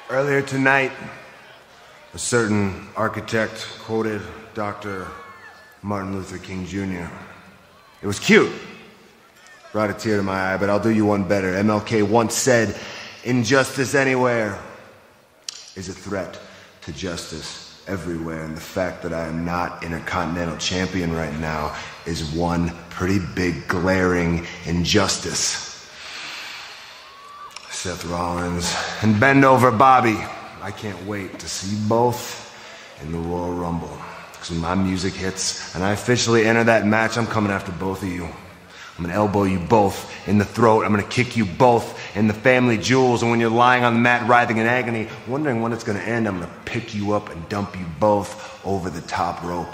Earlier tonight, a certain architect quoted Dr. Martin Luther King Jr. It was cute. Brought a tear to my eye, but I'll do you one better. MLK once said, "Injustice anywhere is a threat to justice everywhere." And the fact that I am not Intercontinental Champion right now is one pretty big glaring injustice. Seth Rollins and Bend Over Bobby. I can't wait to see you both in the Royal Rumble. Because when my music hits and I officially enter that match, I'm coming after both of you. I'm gonna elbow you both in the throat. I'm gonna kick you both in the family jewels. And when you're lying on the mat writhing in agony, wondering when it's gonna end, I'm gonna pick you up and dump you both over the top rope.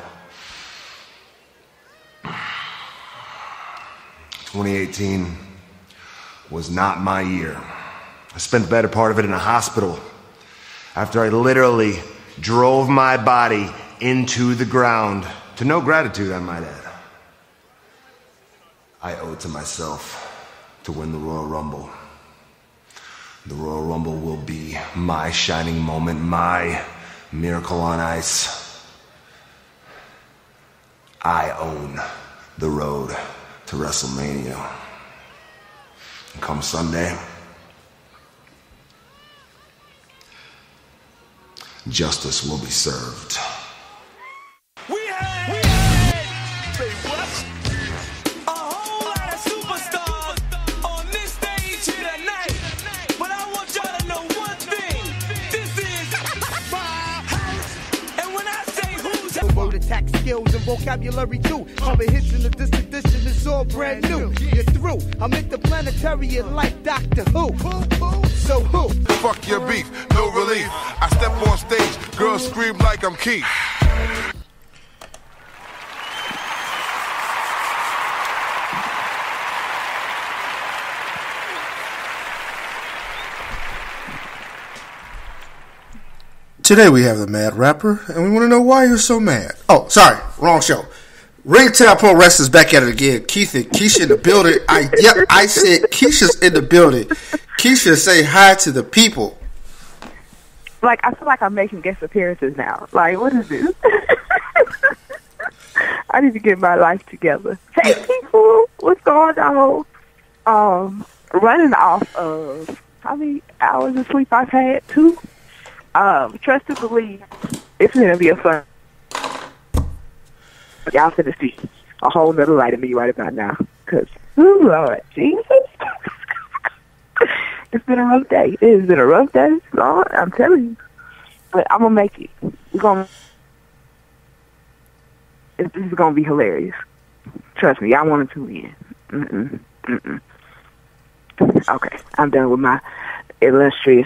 2018 was not my year. I spent the better part of it in a hospital after I literally drove my body into the ground, to no gratitude, I might add. I owe it to myself to win the Royal Rumble. The Royal Rumble will be my shining moment, my miracle on ice. I own the road to WrestleMania. And come Sunday, justice will be served. We had say what? A whole lot of superstars on this stage here tonight. But I want y'all to know one thing. This is my house. And when I say who's word attack skills and vocabulary too. Cover hits in the disc edition, it's all brand new. You're through. I'm interplanetary like Doctor Who. So who? Fuck your beef, no relief. I step on stage, girls scream like I'm Keith. Today we have the Mad Rapper, and we want to know why you're so mad. Oh, sorry, wrong show. Ringtown Pro Wrestling's back at it again. Keith and Keisha in the building. I said Keisha's in the building. Keisha, say hi to the people. Like, I feel like I'm making guest appearances now. Like, what is this? I need to get my life together. Hey, people, what's going on? Running off of how many hours of sleep I've had? 2. Trust and believe it's going to be a fun. Y'all finna see a whole nother light of me right about now. Because, oh, Lord, Jesus. It's been a rough day. It has been a rough day, Lord, I'm telling you. But I'm going to make it. This is going to be hilarious. Trust me, I wanted to win. Okay, I'm done with my illustrious.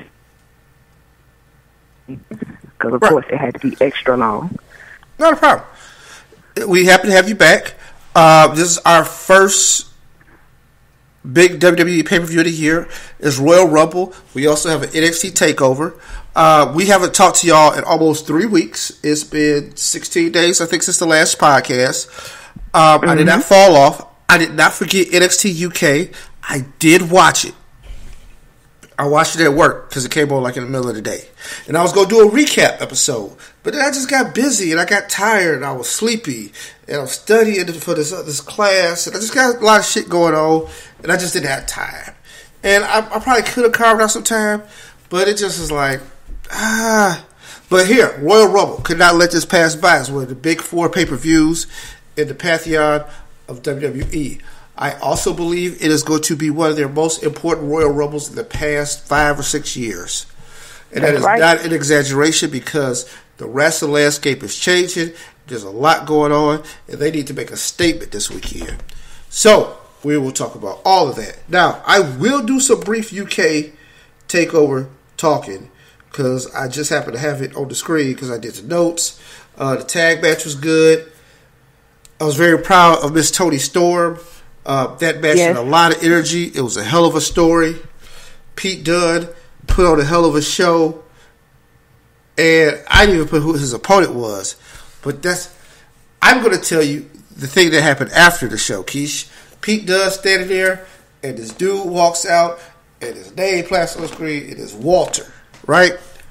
Because, of course, it had to be extra long. Not a problem. We happy to have you back. This is our first big WWE pay-per-view of the year. It's Royal Rumble. We also have an NXT TakeOver. We haven't talked to y'all in almost 3 weeks. It's been 16 days, I think, since the last podcast. I did not fall off. I did not forget NXT UK. I did watch it. I watched it at work because it came on like in the middle of the day. And I was going to do a recap episode. But then I just got busy and I got tired and I was sleepy. And I was studying for this class. And I just got a lot of shit going on. And I just didn't have time. And I probably could have carved out some time. But it just was like, But here, Royal Rumble. Could not let this pass by. It's one of the big 4 pay-per-views in the pantheon of WWE. I also believe it is going to be one of their most important Royal Rumbles in the past 5 or 6 years. And that is not an exaggeration because the wrestling landscape is changing. There's a lot going on, and they need to make a statement this weekend. So, we will talk about all of that. Now, I will do some brief UK TakeOver talking because I just happen to have it on the screen because I did the notes. The tag match was good. I was very proud of Miss Toni Storm. That match had a lot of energy. It was a hell of a story. Pete Dunne put on a hell of a show. And I didn't even put who his opponent was. But I'm going to tell you the thing that happened after the show, Keish. Pete Dunne standing there, and this dude walks out, and his name plastered on the screen, and it's Walter, right?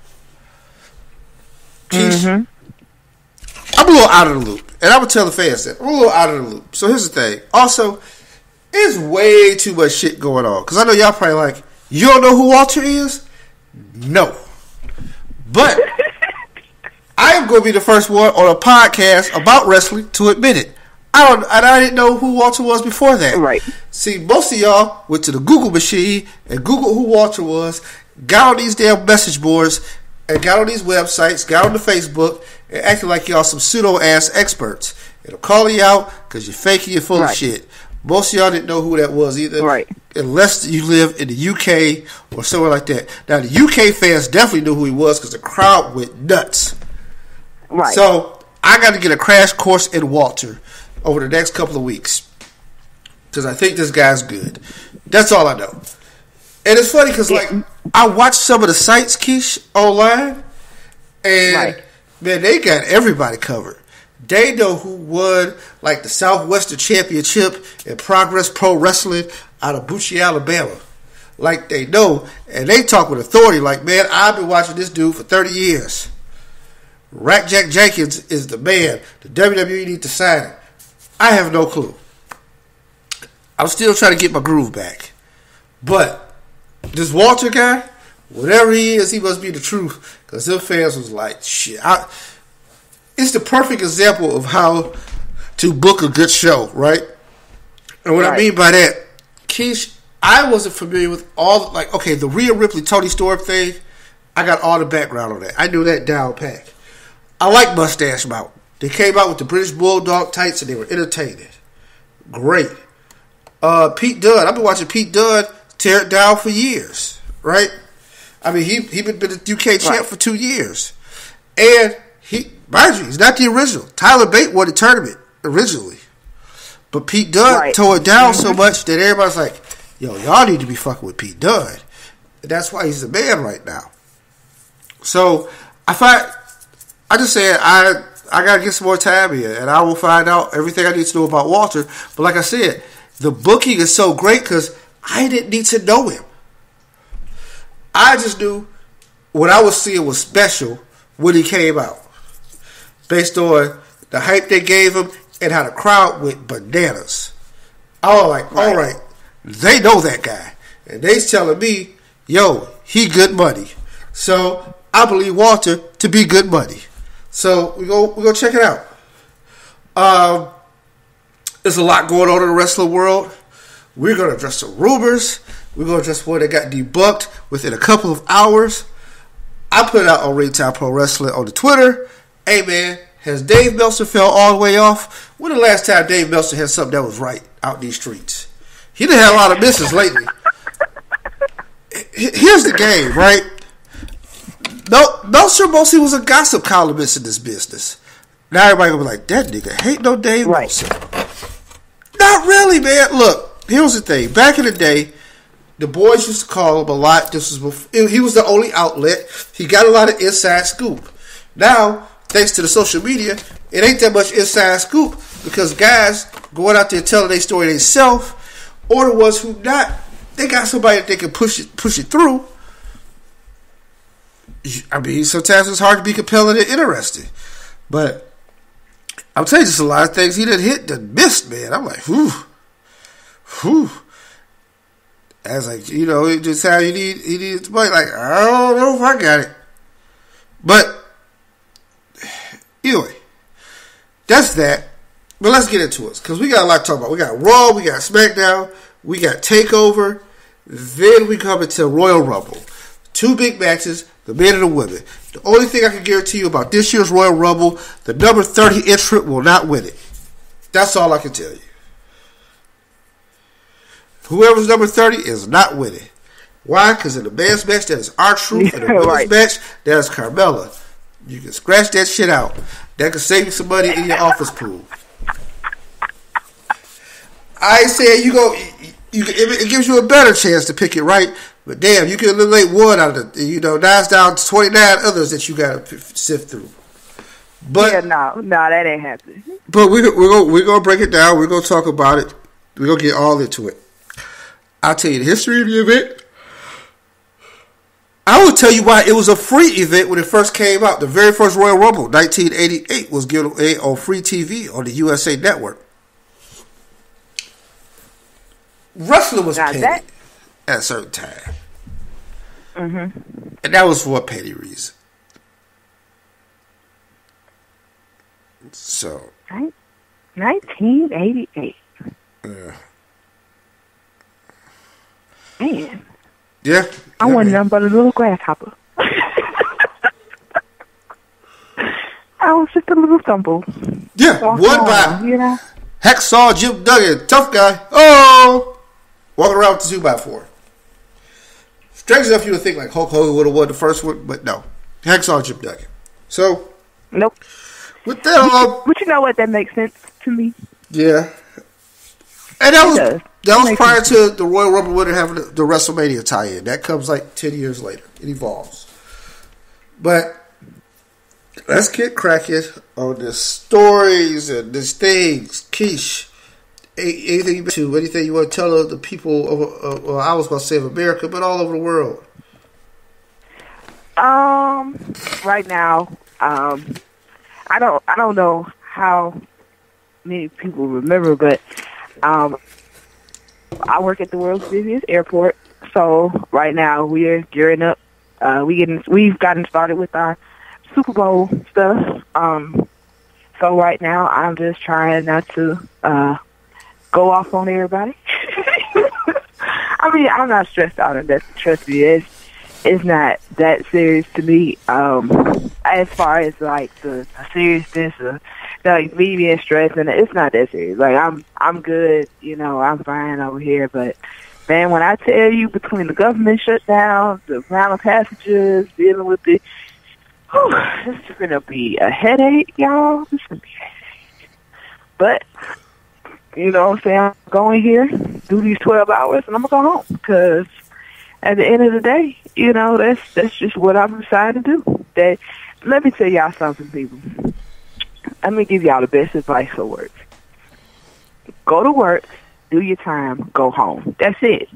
Keish, I'm a little out of the loop. And I'm going to tell the fans that. I'm a little out of the loop. So here's the thing. Also, there's way too much shit going on. Because I know y'all probably like, you don't know who Walter is? No. But I am going to be the first one on a podcast about wrestling to admit it. I didn't know who Walter was before that. Right. See, most of y'all went to the Google machine and Googled who Walter was, got on these damn message boards, and got on these websites, got on the Facebook, and acting like y'all some pseudo-ass experts. It'll call you out because you're faking, you're full of shit. Most of y'all didn't know who that was either. Right. Unless you live in the UK or somewhere like that. Now, the UK fans definitely knew who he was because the crowd went nuts. Right. So, I got to get a crash course in Walter over the next couple of weeks. Because I think this guy's good. That's all I know. And it's funny because, like, I watched some of the sites, Keish, online. And, man, they got everybody covered. They know who won, like, the Southwestern Championship in Progress Pro Wrestling out of Bucci, Alabama. Like, they know. And they talk with authority. Like, man, I've been watching this dude for 30 years. Rackjack Jenkins is the man. The WWE need to sign him. I have no clue. I'm still trying to get my groove back. But this Walter guy, whatever he is, he must be the truth. Because them fans was like, shit. It's the perfect example of how to book a good show, right? And what I mean by that, Keish, I wasn't familiar with all, like, okay, the Rhea Ripley, Tony Storm thing, I got all the background on that. I knew that down pat. I like Mustache Mountain. They came out with the British Bulldog tights and they were entertaining. Great. Pete Dunne. I've been watching Pete Dunne tear it down for years, right? I mean, he been the UK champ for 2 years. And mind you, he's not the original. Tyler Bate won the tournament originally. But Pete Dunne tore it down so much that everybody's like, yo, y'all need to be fucking with Pete Dunne. And that's why he's the man right now. So, I just said, I got to get some more time here, and I will find out everything I need to know about Walter. But like I said, the booking is so great because I didn't need to know him. I just knew what I was seeing was special when he came out. Based on the hype they gave him and how the crowd went bananas. I was like, all right, they know that guy. And they's telling me, yo, he good money. So I believe Walter to be good money. So we're gonna check it out. There's a lot going on in the wrestling world. We're gonna address some rumors. We're gonna address one that got debunked within a couple of hours. I put it out on Ring Time Pro Wrestling on the Twitter. Hey man, has Dave Meltzer fell all the way off? When the last time Dave Meltzer had something that was right out in these streets? He done had a lot of misses lately. Here's the game, right? Meltzer mostly was a gossip columnist in this business. Now everybody gonna be like, that nigga hate no Dave Meltzer. Not really, man. Look, here's the thing. Back in the day, the boys used to call him a lot. This was before, he was the only outlet. He got a lot of inside scoop. Now, thanks to the social media, it ain't that much inside scoop because guys going out there telling their story themselves, or the ones who not, they got somebody that they can push it through. I mean, sometimes it's hard to be compelling and interesting. But I'm telling you, just a lot of things he done hit, done missed, man. I'm like, whew. I was like, you know, it just how he needs money. Like, I don't know if I got it. But anyway, that's that. But let's get into it, because we got a lot to talk about. We got Raw, we got SmackDown, we got TakeOver. Then we come into Royal Rumble. 2 big matches, the men and the women. The only thing I can guarantee you about this year's Royal Rumble, the number 30 entrant will not win it. That's all I can tell you. Whoever's number 30 is not winning. Why? Because in the men's match, that is R-Truth. In the women's match, that is Carmella. You can scratch that shit out. That can save you some money in your office pool. I ain't saying it gives you a better chance to pick it right, but damn, you can eliminate one out of the, nice down to 29 others that you got to sift through. But yeah, no, that ain't happening. But we're gonna break it down. We're gonna talk about it. We're gonna get all into it. I'll tell you the history of the event. I will tell you why it was a free event when it first came out. The very first Royal Rumble, 1988, was given away on free TV on the USA Network. Wrestling was Now petty that- at a certain time. And that was for a petty reason. So, 1988. Man, yeah. I wasn't nothing but a little grasshopper. I was just a little stumble. Yeah, one by You know? Hacksaw Jim Duggan, tough guy. Oh! Walking around with the 2x4. Strange enough, you would think like Hulk Hogan would have won the first one, but no. Hacksaw Jim Duggan. So, Nope. with that, But you know what? That makes sense to me. yeah. And that was does. that was Makes prior to the Royal Rumble winner having the WrestleMania tie-in. That comes like 10 years later. It evolves. But let's get cracking on the stories and these things. Keish, anything you want to tell the people of, well, I was going to say of America, but all over the world? Right now, I don't know how many people remember, but I work at the world's busiest airport. So right now we are gearing up. We've gotten started with our Super Bowl stuff. So right now I'm just trying not to go off on everybody. I mean, I'm not stressed out, and trust me, it's not that serious to me. As far as like the seriousness of like me being stressed, and it's not that serious. Like I'm good, I'm fine over here. But man, when I tell you, between the government shutdown, the amount of passengers dealing with this is gonna be a headache, y'all. This is gonna be a headache. But you know what I'm saying? I'm going here, do these 12 hours, and I'm gonna go home because at the end of the day, that's just what I'm decided to do. Let me tell y'all something, people. Let me give y'all the best advice for work. Go to work, do your time, go home. That's it.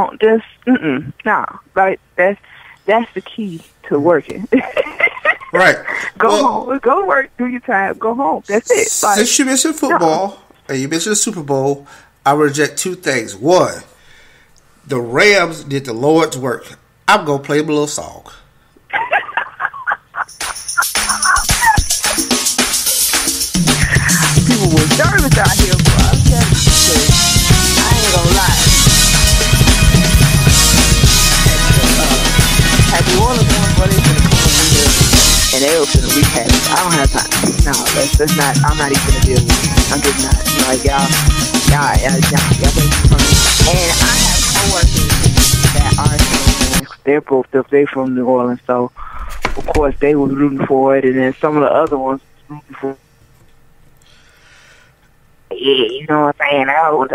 Like that's the key to working. Right. Go home, go to work, do your time, go home. That's it. Like, since you mentioned football and you mentioned the Super Bowl, I reject two things. One, the Rams did the Lord's work. I'm going to play them a little song. People were nervous out here, bro. I'm telling you, I ain't gonna lie. Had New Orleans won, but they finna come over here and they were finna recap. I don't have time. No, that's not. I'm not even gonna deal with it. I'm just not. Like y'all think it's funny. And I have coworkers that are they're from New Orleans, so of course they was rooting for it, and then some of the other ones was rooting for. Yeah, you know what I'm saying?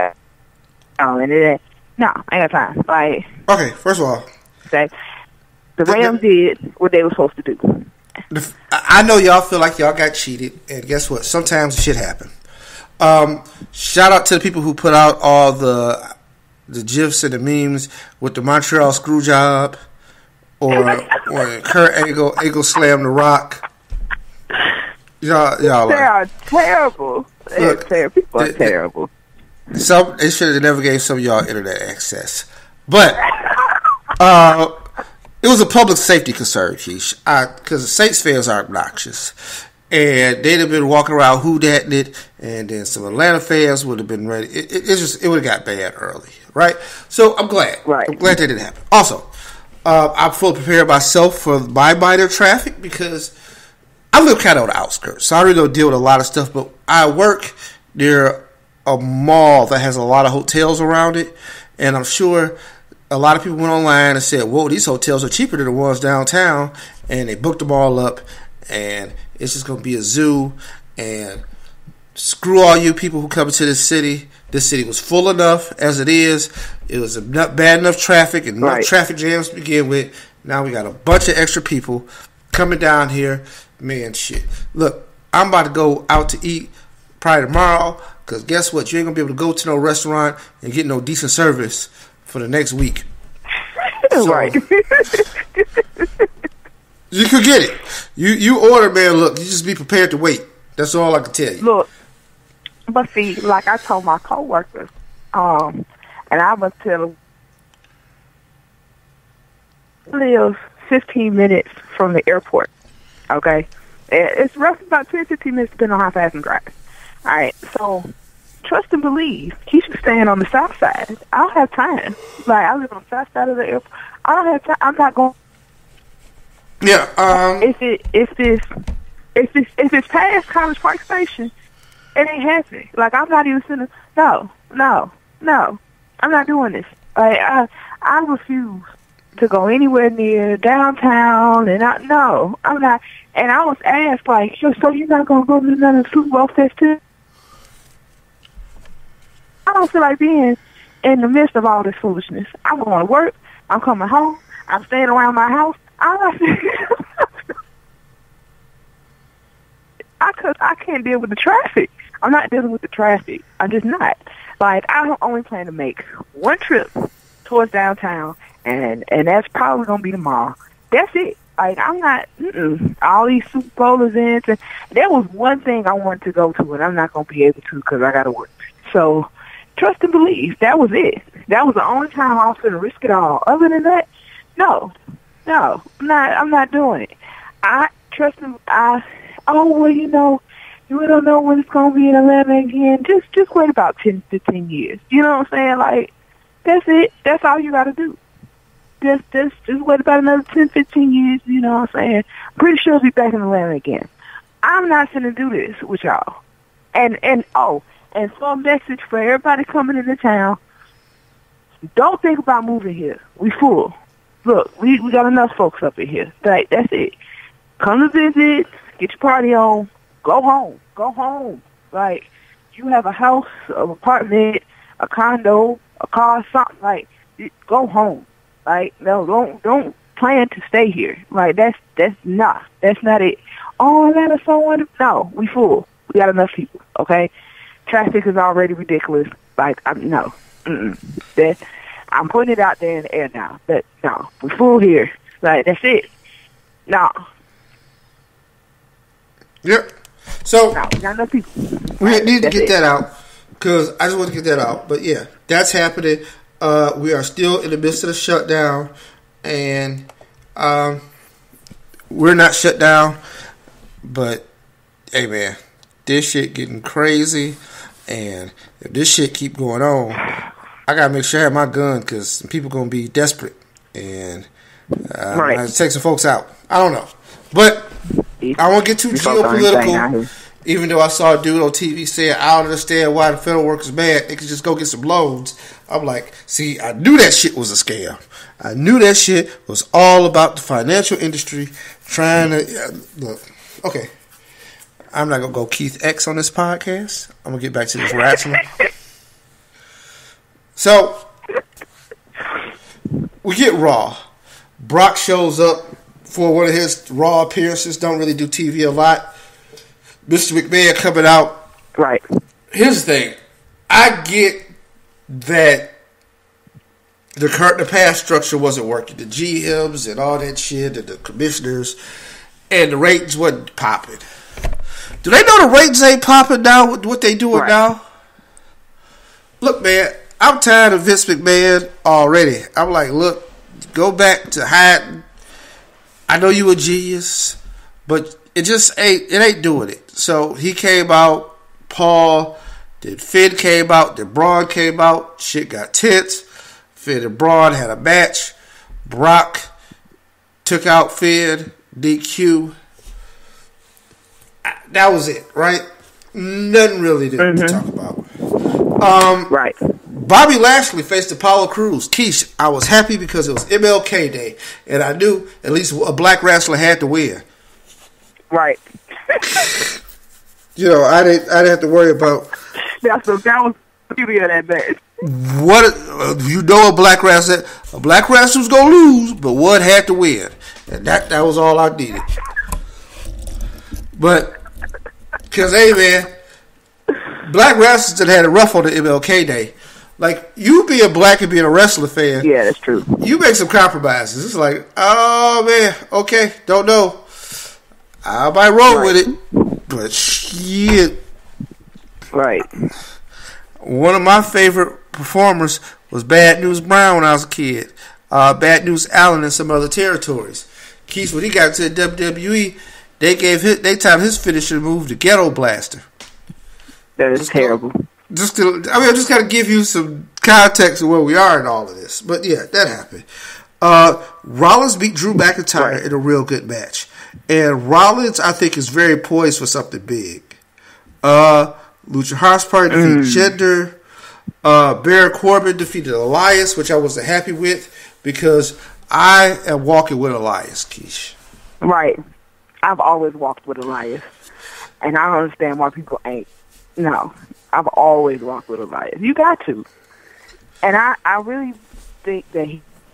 No, I ain't got time. Like, Okay, first of all, the Rams did what they were supposed to do. I know y'all feel like y'all got cheated, and guess what? Sometimes shit happen. Shout out to the people who put out all the GIFs and the memes with the Montreal screw job, or Kurt Angle slam the Rock. Y'all They like, are terrible. People are terrible. They should have never gave some of y'all internet access, but it was a public safety concern, Keish, because Saints fans are obnoxious, and they'd have been walking around who-datting it, and then some Atlanta fans would have been ready. It would have got bad early, right? So I'm glad. Right. I'm glad that didn't happen. Also, I'm fully prepared myself for my minor traffic because I live kind of on the outskirts, so I really don't deal with a lot of stuff, but I work near a mall that has a lot of hotels around it, and I'm sure a lot of people went online and said, whoa, these hotels are cheaper than the ones downtown, and they booked them all up, and it's just going to be a zoo, and screw all you people who come into this city. This city was full enough as it is. It was bad enough traffic and enough traffic jams to begin with. Now we got a bunch of extra people coming down here. Man, shit. Look, I'm about to go out to eat probably tomorrow, because guess what? You ain't going to be able to go to no restaurant and get no decent service for the next week. So, Right. you could get it. You order, man. Look, you just be prepared to wait. That's all I can tell you. Look, but see, like I told my coworkers, and I was telling live 15 minutes from the airport. Okay, it's roughly about 10-15 minutes depending on how fast I'm driving. All right, so trust and believe. He should stand on the south side. I don't have time. Like I live on the south side of the airport. I don't have time. I'm not going. Yeah. If it's past College Park Station, it ain't happening. Like I'm not even sitting. No. I'm not doing this. Like I refuse to go anywhere near downtown, and I'm not. And I was asked like, so you're not gonna go to another Super Bowl festival? I don't feel like being in the midst of all this foolishness. I'm going to work. I'm coming home. I'm staying around my house. I can't deal with the traffic. I'm not dealing with the traffic. I'm just not. Like, I only plan to make one trip towards downtown, and that's probably going to be tomorrow. That's it. Like, I'm not, all these Super Bowl events. And there was one thing I wanted to go to, and I'm not going to be able to because I got to work. So, trust and believe. That was it. That was the only time I was going to risk it all. Other than that, no, I'm not doing it. I trust him. You don't know when it's going to be in Atlanta again. Just wait about 10, 15 years. You know what I'm saying? Like, that's it. That's all you got to do. Just wait about another 10, 15 years. You know what I'm saying? Pretty sure I'll be back in Atlanta again. I'm not going to do this with y'all. And for a message for everybody coming into town, don't think about moving here. We full. Look, we got enough folks up in here. Like, that's it. Come to visit, get your party on, go home. Like, you have a house, an apartment, a condo, a car, something. Like, go home. Like, no, don't plan to stay here. Like, that's not it. Oh, Atlanta's so wonderful. No, we full. We got enough people, okay? Traffic is already ridiculous. Like, no. I'm putting it out there in the air now. But, no, we full here. Like, that's it. No. Yep. So, no, we got enough people. We need to get that out. Because I just want to get that out. But, yeah, that's happening. We are still in the midst of the shutdown. And we're not shut down. But, hey, man, this shit getting crazy. And if this shit keep going on, I got to make sure I have my gun because people going to be desperate. And I have to take some folks out. I don't know. But I won't get too geopolitical. Even though I saw a dude on TV saying, I don't understand why the federal workers mad. They could just go get some loans. I'm like, see, I knew that shit was a scam. I knew that shit was all about the financial industry trying to look. Okay. I'm not going to go Keith X on this podcast. I'm going to get back to this wrestling. So, we get Raw. Brock shows up for one of his Raw appearances. Don't really do TV a lot. Mr. McMahon coming out. Right. Here's the thing. I get that the past structure wasn't working. The GMs and all that shit and the commissioners and the ratings wasn't popping. Do they know the ratings ain't popping now with what they doing now? Look, man, I'm tired of Vince McMahon already. I'm like, look, go back to hiding. I know you a genius, but it ain't doing it. So he came out, Paul, then Finn came out, then Braun came out. Shit got tense. Finn and Braun had a match. Brock took out Finn, DQ. That was it, right? Nothing really to talk about. Right. Bobby Lashley faced Apollo Crews. Keish, I was happy because it was MLK Day, and I knew at least a black wrestler had to win. Right. You know, I didn't have to worry about. That was the beauty of that match. What you know, a black wrestler's gonna lose, but one had to win, and that was all I needed. But because hey man, black wrestlers that had a rough on the MLK Day, Like, you being black and being a wrestling fan, Yeah, that's true. you make some compromises. It's like, oh man, okay, don't know. I might roll with it, but shit. Right. One of my favorite performers was Bad News Brown when I was a kid. Bad News Allen in some other territories. Keith, when he got to the WWE, they timed his finishing move to Ghetto Blaster. That is terrible. I just got to give you some context of where we are in all of this. But yeah, that happened. Rollins beat Drew McIntyre in a real good match. And Rollins, I think, is very poised for something big. Lucha House Party defeated Jinder. Baron Corbin defeated Elias, which I wasn't happy with because I am walking with Elias, Keish. Right. I've always walked with Elias. And I don't understand why people ain't. No. I've always walked with Elias. You got to. And I really think that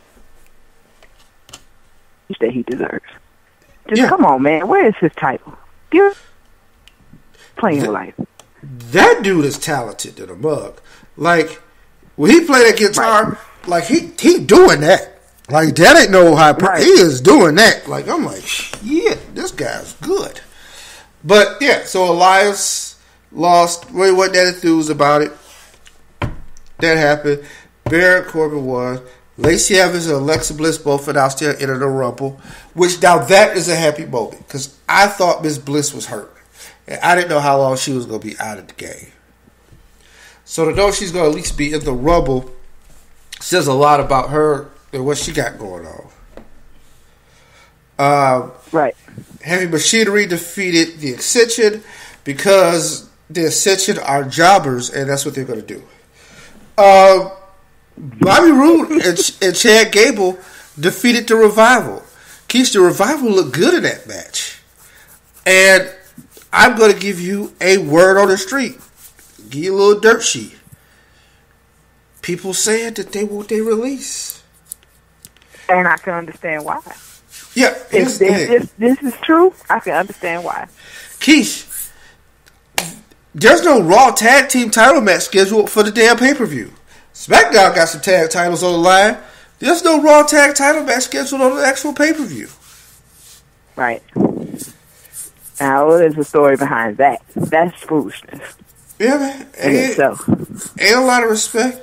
he deserves. Just come on, man. Where is his title? Playing life. That dude is talented to the mug. Like, when he play that guitar, like, he doing that. Like, that ain't no high price. He is doing that. Like, I'm like, shit, this guy's good. But, yeah, so Elias lost. Really wasn't that enthused about it. That happened. Baron Corbin won. Lacey Evans and Alexa Bliss both announced their enter the Rumble. Which, now that is a happy moment. Because I thought Miss Bliss was hurt. And I didn't know how long she was going to be out of the game. So to know she's going to at least be in the Rumble says a lot about her and what she got going on. Heavy Machinery defeated the Ascension because the Ascension are jobbers, and that's what they're going to do. Bobby Roode and Chad Gable defeated the Revival. Keith, the Revival looked good in that match. And I'm going to give you a word on the street. Give you a little dirt sheet. People said that they want their release. And I can understand why. Yeah. If this is true, I can understand why. Keith, there's no Raw tag team title match scheduled for the damn pay-per-view. SmackDown got some tag titles on the line. There's no Raw tag title match scheduled on the actual pay-per-view. Right. Now, what is the story behind that? That's foolishness. Yeah, man. Ain't a lot of respect.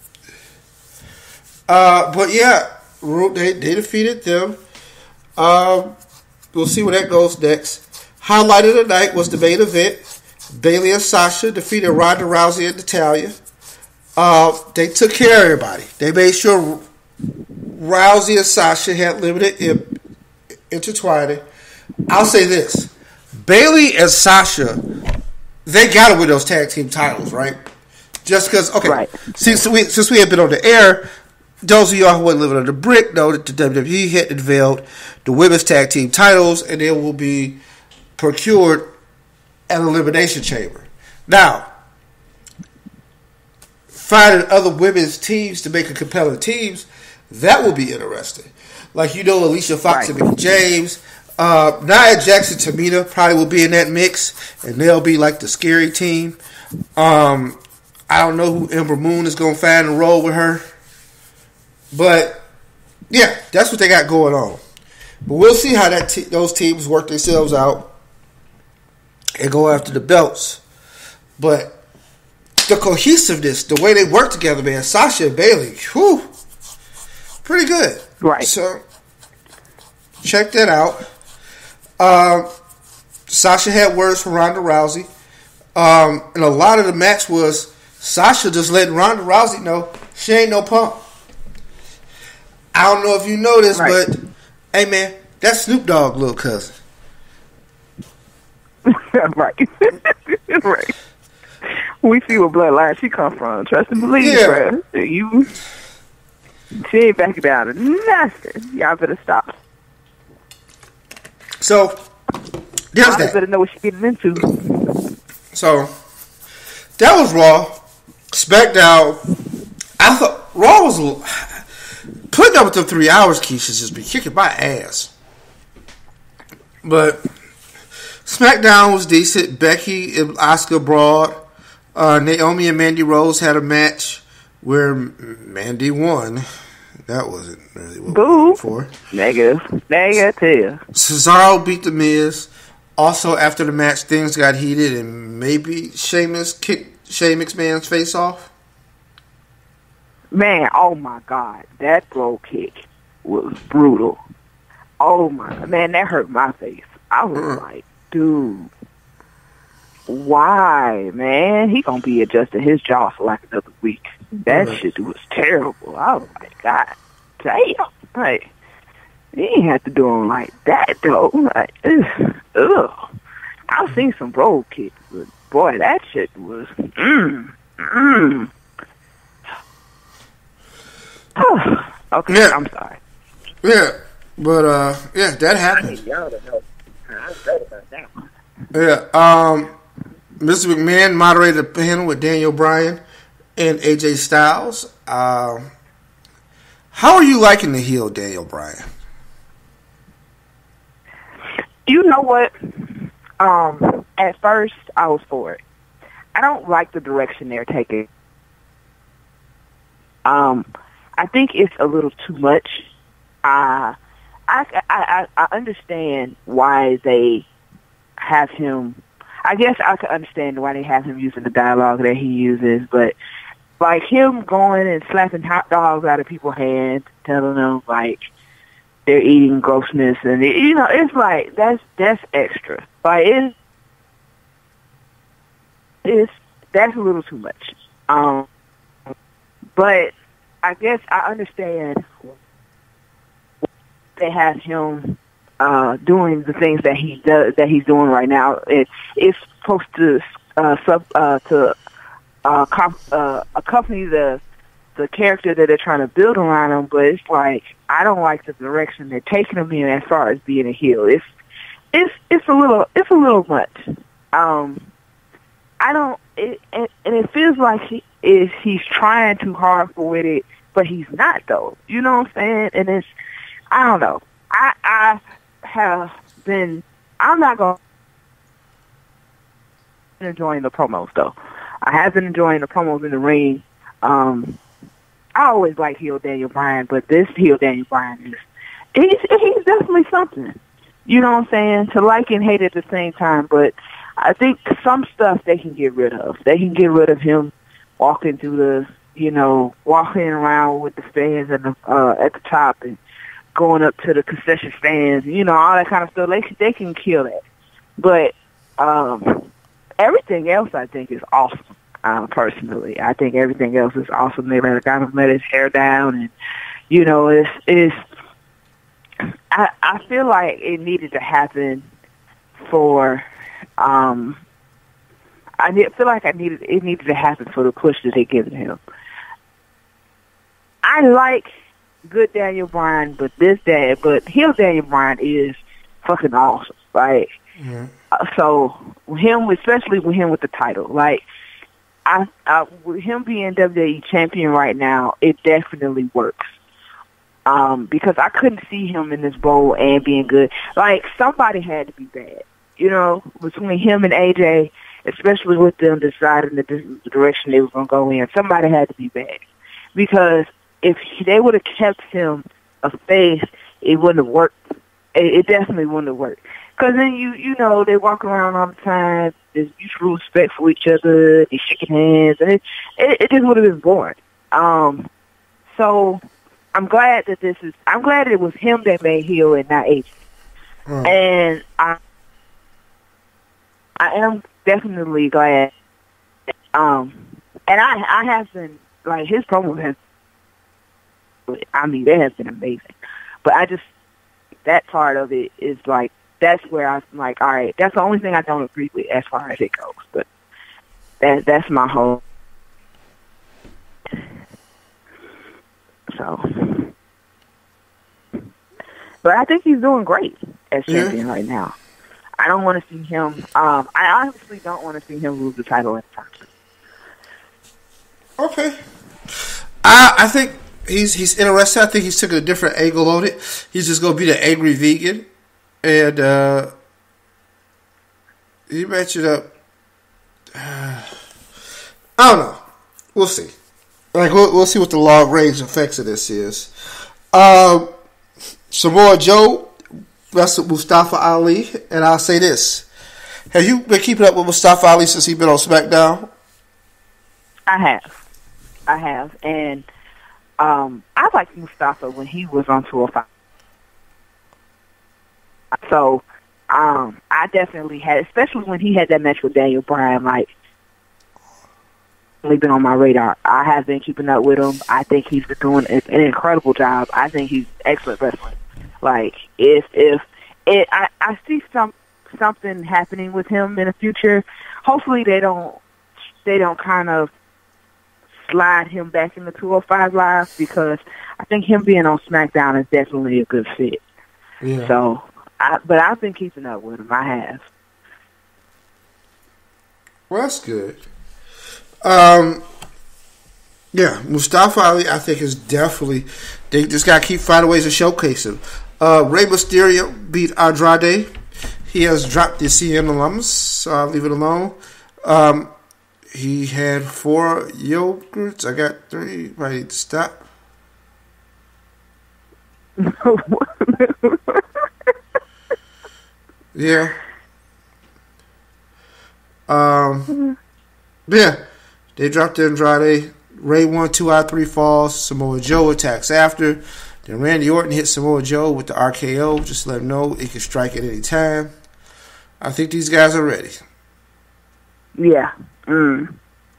But yeah, they defeated them. We'll see where that goes next. Highlight of the night was the main event. Bayley and Sasha defeated Ronda Rousey and Natalya. They took care of everybody. They made sure Rousey and Sasha had limited intertwining. I'll say this. Bayley and Sasha, they got to win those tag team titles, right? Just because, okay. Right. Since we have been on the air, those of y'all who wasn't living under the brick know that the WWE had unveiled the women's tag team titles, and they will be procured at Elimination Chamber. Now, finding other women's teams to make a compelling teams, that will be interesting. Like, Alicia Fox and Mickie James, Nia Jackson, Tamina probably will be in that mix, and they'll be like the scary team. I don't know who Ember Moon is going to find and roll with her. But, yeah, that's what they got going on. But we'll see how those teams work themselves out and go after the belts. But the cohesiveness, the way they work together, man, Sasha and Bayley, whew, pretty good. Right. So, check that out. Sasha had words for Ronda Rousey. And a lot of the match was Sasha just letting Ronda Rousey know she ain't no punk. I don't know if you know this, but hey, man, that's Snoop Dogg little cousin. Right. Right. We see what bloodline she come from. Trust and believe, bro. She ain't backing down to nothing. Y'all better stop. So, there's that. Better know what she's getting into. So, that was Raw. SmackDown, I thought Raw was putting up with them 3 hours. Keisha's just been kicking my ass. But SmackDown was decent. Becky and Asuka brawled. Naomi and Mandy Rose had a match. where Mandy won. That wasn't really what we were Boo. looking for. Negative. Cesaro beat The Miz. Also, after the match, things got heated, and maybe Sheamus kicked Shane McMahon's face off. Man, oh my God, that throw kick was brutal. Oh my, man, that hurt my face. I was like, dude, why, man? He gonna be adjusting his jaw for like another week. That shit was terrible. I was like, God damn, like, he ain't have to do him like that though. Like, ugh. I've seen some roll kicks, but boy, that shit was, Okay, Yeah. I'm sorry. Yeah, but yeah, that happened. Y'all to know. I said about that one. Yeah, Mr. McMahon moderated a panel with Daniel Bryan and AJ Styles. How are you liking the heel Daniel Bryan? You know what? At first, I was for it. I don't like the direction they're taking. I think it's a little too much. I understand why they have him. I guess I could understand why they have him using the dialogue that he uses, but like him going and slapping hot dogs out of people's hands, telling them like they're eating grossness, and it's like that's extra. Like that's a little too much. But I guess I understand they have him doing the things that he does, that he's doing right now. It's supposed to accompany the character that they're trying to build around him, but it's like I don't like the direction they're taking him in as far as being a heel. It's a little much. It feels like he's trying too hard for it, but he's not though. You know what I'm saying? And I don't know. I'm not going to enjoying the promos though. I have been enjoying the promos in the ring. I always like heel Daniel Bryan, but this heel Daniel Bryan he's definitely something. You know what I'm saying? To like and hate at the same time, but I think some stuff they can get rid of. They can get rid of him walking through walking around with the fans at the top and going up to the concession stands, all that kind of stuff. They can kill that. But everything else I think is awesome. Personally, I think everything else is awesome. They let his hair down, and it's. I feel like it needed to happen for. I feel like it needed to happen for the push that they given him. I like good Daniel Bryan, but heel Daniel Bryan is fucking awesome. Like, so especially with him with the title, like. With him being WWE champion right now, it definitely works. Because I couldn't see him in this bowl and being good. Like, somebody had to be bad. Between him and AJ, especially with them deciding that this is the direction they were going to go in, somebody had to be bad. Because if they would have kept him a face, it wouldn't have worked. It definitely wouldn't have worked. Because then, they walk around all the time. There's mutual respect for each other. They shaking hands. And it just would have been boring. So I'm glad that I'm glad it was him that made heel and not AJ. And I am definitely glad. And I have been, like, his promos they have been amazing. But that part of it is like, that's where I'm like, all right, that's the only thing I don't agree with as far as it goes. But that's my whole. So, but I think he's doing great as champion right now. I don't want to see him. I honestly don't want to see him lose the title anytime soon. Okay. I think he's interested. I think he's taking a different angle on it. He's just going to be the angry vegan. And he matched it up. I don't know. We'll see. Like we'll see what the long range effects of this is. Samoa Joe wrestled Mustafa Ali, and I'll say this: have you been keeping up with Mustafa Ali since he's been on SmackDown? I have, and I liked Mustafa when he was on 205. So I definitely had, especially when he had that match with Daniel Bryan, like, really been on my radar. I have been keeping up with him. I think he's been doing an incredible job. I think he's excellent wrestling. Like, I see something happening with him in the future. Hopefully they don't kind of slide him back into 205 Live, because I think him being on SmackDown is definitely a good fit. Yeah. So, but I've been keeping up with him. I have. Well, that's good. Yeah, Mustafa Ali, I think, is definitely, they just got to keep finding ways to showcase him. Rey Mysterio beat Andrade. He has dropped the CM alums, so I'll leave it alone. He had 4 yogurts. I got 3. Ready to stop. Yeah. Yeah. They dropped Andrade. Ray won 2 out of 3 falls. Samoa Joe attacks after. Then Randy Orton hit Samoa Joe with the RKO. Just to let him know it can strike at any time. I think these guys are ready. Yeah. Mm-hmm.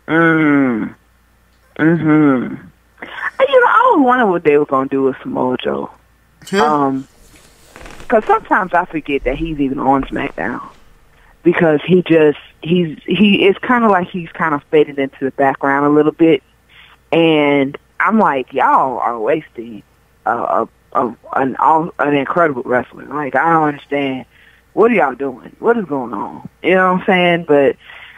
I always wondered what they were going to do with Samoa Joe. Yeah. Because sometimes I forget that he's even on SmackDown. Because it's kind of like he's kind of faded into the background a little bit. And I'm like, y'all are wasting an incredible wrestler. Like, I don't understand. What are y'all doing? What is going on? You know what I'm saying? But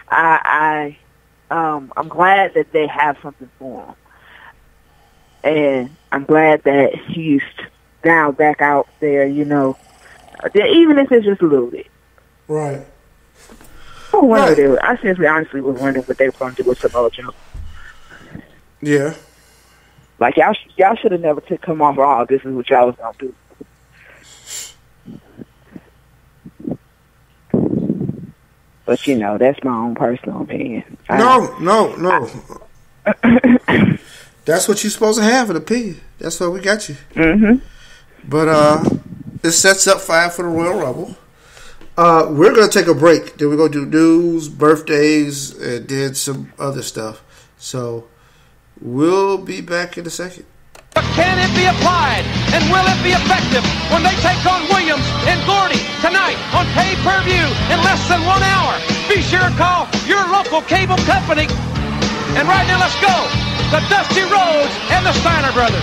I'm glad that they have something for him. And I'm glad that he's now back out there, you know, even if it's just a little bit. Right. I seriously, honestly was wondering what they were going to do with Samoa Joe. Yeah. Like, y'all should have never come off Raw. This is what y'all was going to do. But, you know, that's my own personal opinion. No. That's what you're supposed to have, an opinion. That's why we got you. Mm-hmm. But it sets up 5 for the Royal Rumble. We're going to take a break. Then we're going to do news, birthdays, and then some other stuff. So we'll be back in a second. But can it be applied, and will it be effective when they take on Williams and Gordy tonight on pay-per-view in less than 1 hour? Be sure to call your local cable company. And right now, let's go. The Dusty Rhodes and the Steiner Brothers.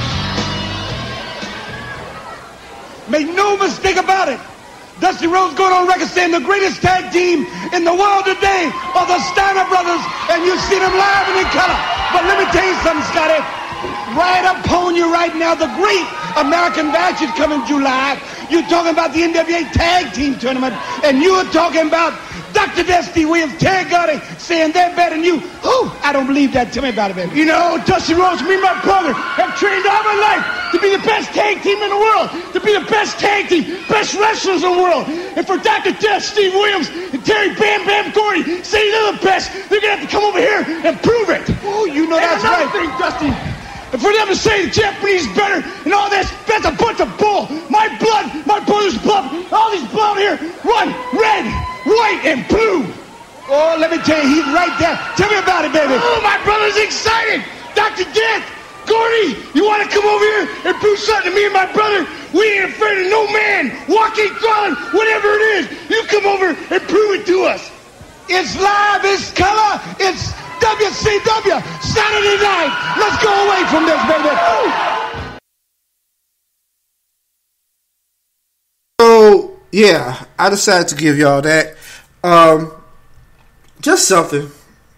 Make no mistake about it. Dusty Rhodes going on record saying the greatest tag team in the world today are the Steiner Brothers, and you see them live and in color. But let me tell you something, Scotty. Right upon you right now, the great American Bash is coming July. You're talking about the NWA Tag Team Tournament, and you're talking about Dr. Dusty Williams, Terry Gordy saying they're better than you. Who? I don't believe that. Tell me about it, baby. You know, Dusty Rhodes, me and my brother have trained all my life to be the best tag team in the world, to be the best tag team, best wrestlers in the world. And for Dr. Dusty Williams and Terry Bam Bam Gordy saying they're the best, they're going to have to come over here and prove it. Oh, you know that's right. Thing, Dusty. And for them to say the Japanese better and all that's a bunch of bull. My blood, my brother's blood, all these blood here run red, white, and blue. Oh, let me tell you, he's right there. Tell me about it, baby. Oh, my brother's excited. Dr. Dent, Gordy, you want to come over here and prove something to me and my brother? We ain't afraid of no man, walking, crawling, whatever it is. You come over and prove it to us. It's live, it's color, it's WCW, Saturday night. Let's go away from this, baby. So, yeah, I decided to give y'all that. Just something.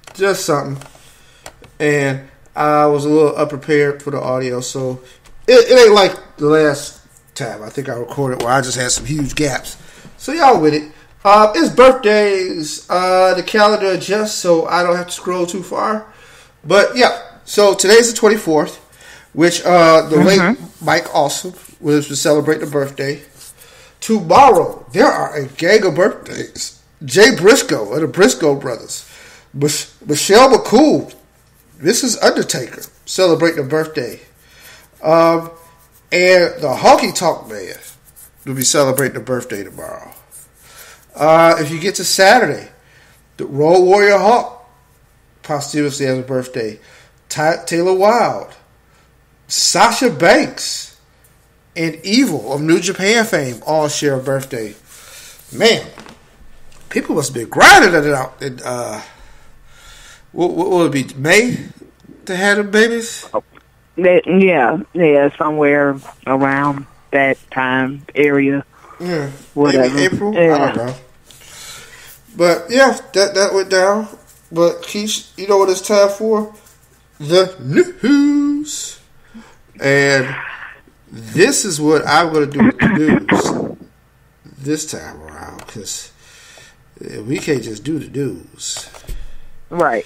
And I was a little unprepared for the audio, so it ain't like the last time I think I recorded where I just had some huge gaps. So y'all with it. It's birthdays. The calendar adjusts, so I don't have to scroll too far. But yeah, So today's the 24th, which the late Mike Awesome was to celebrate the birthday. Tomorrow, there are a gang of birthdays. Jay Briscoe of the Briscoe Brothers. Michelle McCool, Mrs. Undertaker, celebrating a birthday. And the Honky Tonk Man will be celebrating a birthday tomorrow. If you get to Saturday, the Road Warrior Hawk posthumously has a birthday. Taylor Wilde, Sasha Banks, and Evil of New Japan fame all share a birthday. Man, people must be grinding it out. In, what will it be, May to have them babies? Yeah, somewhere around that time area. Yeah, whatever. Maybe April? Yeah. I don't know. But yeah, that went down. But Keish, you know what it's time for? The news. And this is what I'm going to do with the news this time around, because we can't just do the news. Right.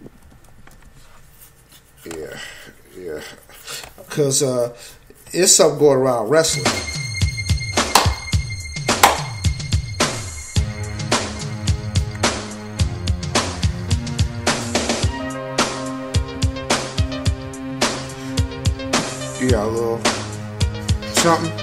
Yeah. Because it's something going around wrestling. You got a little something.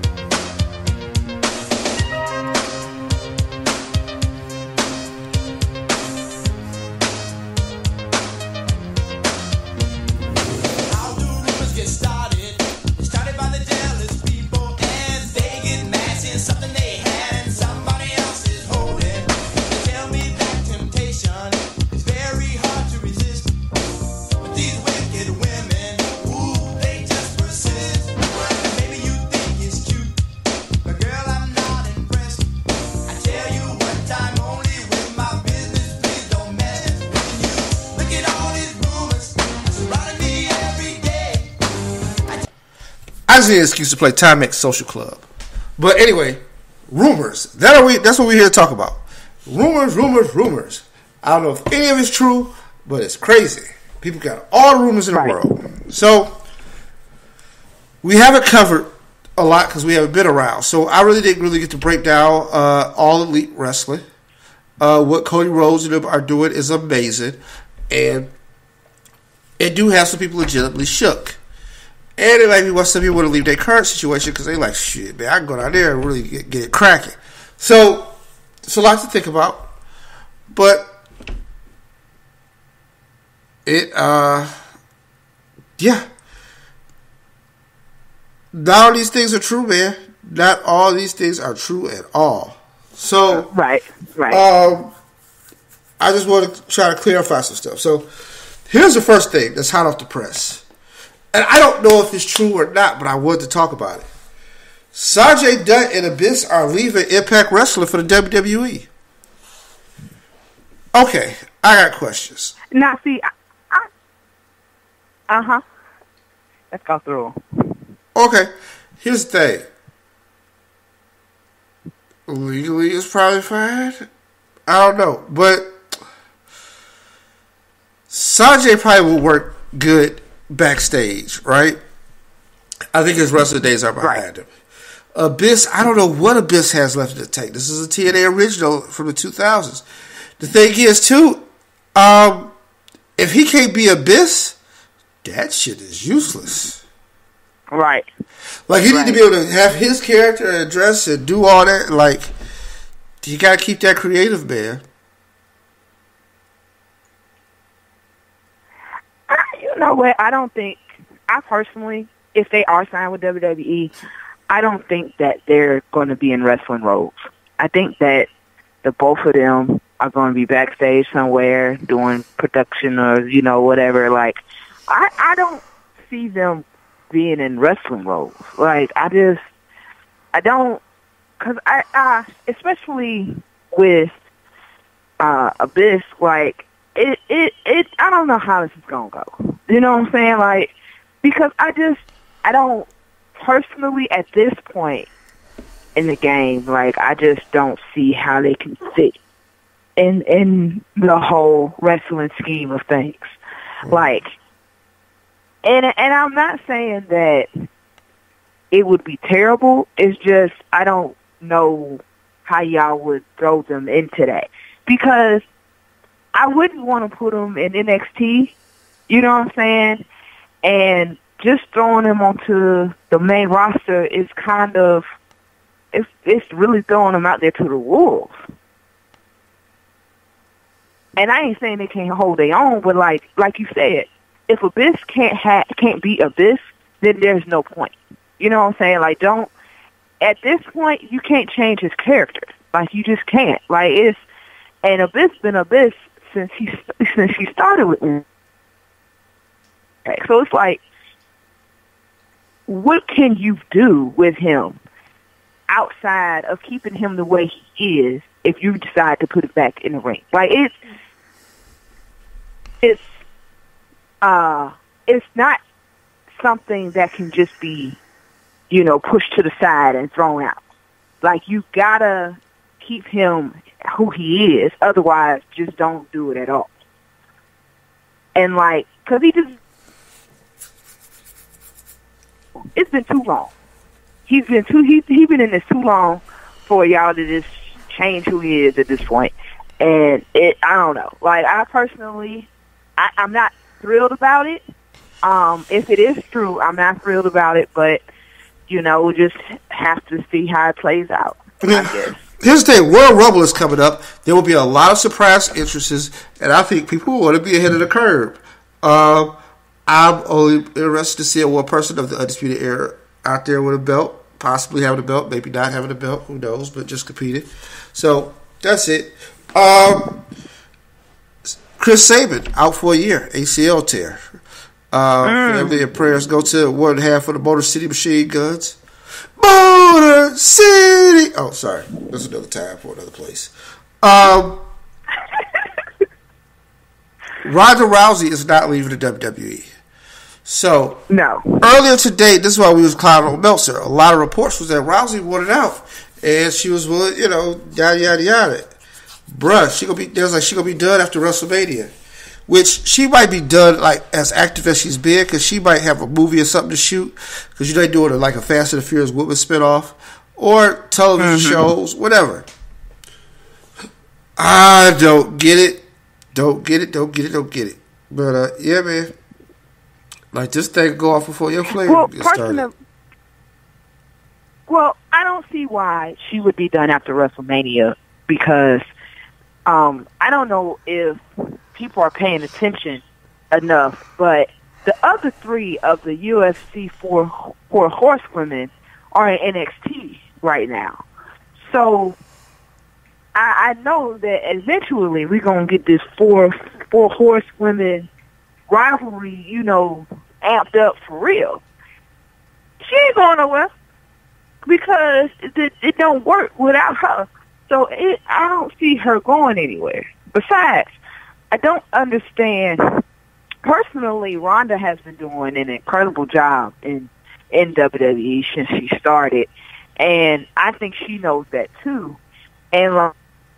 How do rumors get started? It started by the jealous people, and they get mad seeing something they had and somebody else is holding. They tell me that temptation is very hard to resist, but these wicked women, ooh, they just persist. Maybe you think it's cute, but girl, I'm not impressed. I tell you one time only, with my business, please don't mess with you. Look at all these rumors surrounding me every day. I just need an excuse to play Timex Social Club. But anyway, rumors. That's what we're here to talk about. Rumors. I don't know if any of it's true, but it's crazy. People got all the rumors in the world. So, we haven't covered a lot because we haven't been around. So, I really didn't get to break down all Elite Wrestling. What Cody Rhodes and them are doing is amazing. And it do have some people legitimately shook. And it might be what some people want to leave their current situation because they like, shit, man, I can go down there and really get it cracking. So, it's a lot to think about. But, yeah. Not all these things are true, man. Not all these things are true at all. So, Right. I just want to try to clarify some stuff. So, here's the first thing that's hot off the press. And I don't know if it's true or not, but I wanted to talk about it. Sanjay Dutt and Abyss are leaving Impact Wrestling for the WWE. Okay, I got questions. Now, see, let's go through. Okay, here's the thing. Legally, it's probably fine. I don't know, but Sanjay probably will work good backstage, right? I think his wrestling days are behind him. Abyss, I don't know what Abyss has left in the tank. This is a TNA original from the 2000s. The thing is, too, if he can't be Abyss, that shit is useless. Right. Like, he need to be able to have his character and dress and do all that. Like, you gotta keep that creative, man. You know what? I personally, if they are signed with WWE, I don't think that they're going to be in wrestling roles. I think that the both of them are going to be backstage somewhere doing production or, whatever. Like, I don't see them being in wrestling roles. Like, I don't, because I especially with Abyss, like, it I don't know how this is gonna go. You know what I'm saying? Like, because I don't personally at this point in the game, like, I just don't see how they can fit in the whole wrestling scheme of things. Like, And I'm not saying that it would be terrible. It's just I don't know how y'all would throw them into that, because I wouldn't want to put them in NXT. You know what I'm saying? And just throwing them onto the main roster is kind of it's really throwing them out there to the wolves. And I ain't saying they can't hold their own, but like you said, if Abyss can't beat Abyss, then there's no point. You know what I'm saying? Like, don't, at this point, you can't change his character. Like, you just can't. Like, and Abyss been Abyss since she started with me. So it's like, what can you do with him outside of keeping him the way he is if you decide to put it back in the ring? Like, it's not something that can just be, pushed to the side and thrown out. Like, you gotta keep him who he is. Otherwise, just don't do it at all. And like, cause it's been too long. He's been in this too long for y'all to just change who he is at this point. And I don't know. Like, I personally, I'm not thrilled about it. If it is true, I'm not thrilled about it, but, we'll just have to see how it plays out, I guess. Here's the thing. Royal Rumble is coming up. There will be a lot of surprise entrances, and I think people want to be ahead of the curve. I'm only interested to see one person of the Undisputed Era out there with a belt, possibly having a belt, maybe not having a belt, who knows, but just competing. So, that's it. Chris Sabin, out for a year, ACL tear. Family and prayers go to one half of the Motor City Machine Guns. Motor City! Oh, sorry. That's another time for another place. Ronda Rousey is not leaving the WWE. So, no. Earlier today, this is why we was clowning on Meltzer. A lot of reports was that Rousey wanted out. And she was willing, yada, yada, yada. Bruh, she gonna be done after WrestleMania. Which she might be done like as active as she's been, because she might have a movie or something to shoot, because they're doing a Fast and the Furious Woman spinoff or television shows, whatever. I don't get it. Don't get it. But yeah, man. Like, this thing go off before your flame gets started. Well, I don't see why she would be done after WrestleMania, because I don't know if people are paying attention enough, but the other three of the UFC four horsewomen are in NXT right now. So I know that eventually we're gonna get this four horsewomen rivalry, amped up for real. She ain't going nowhere, because it don't work without her. So I don't see her going anywhere. Besides, I don't understand. Personally, Ronda has been doing an incredible job in WWE since she started, and I think she knows that too. And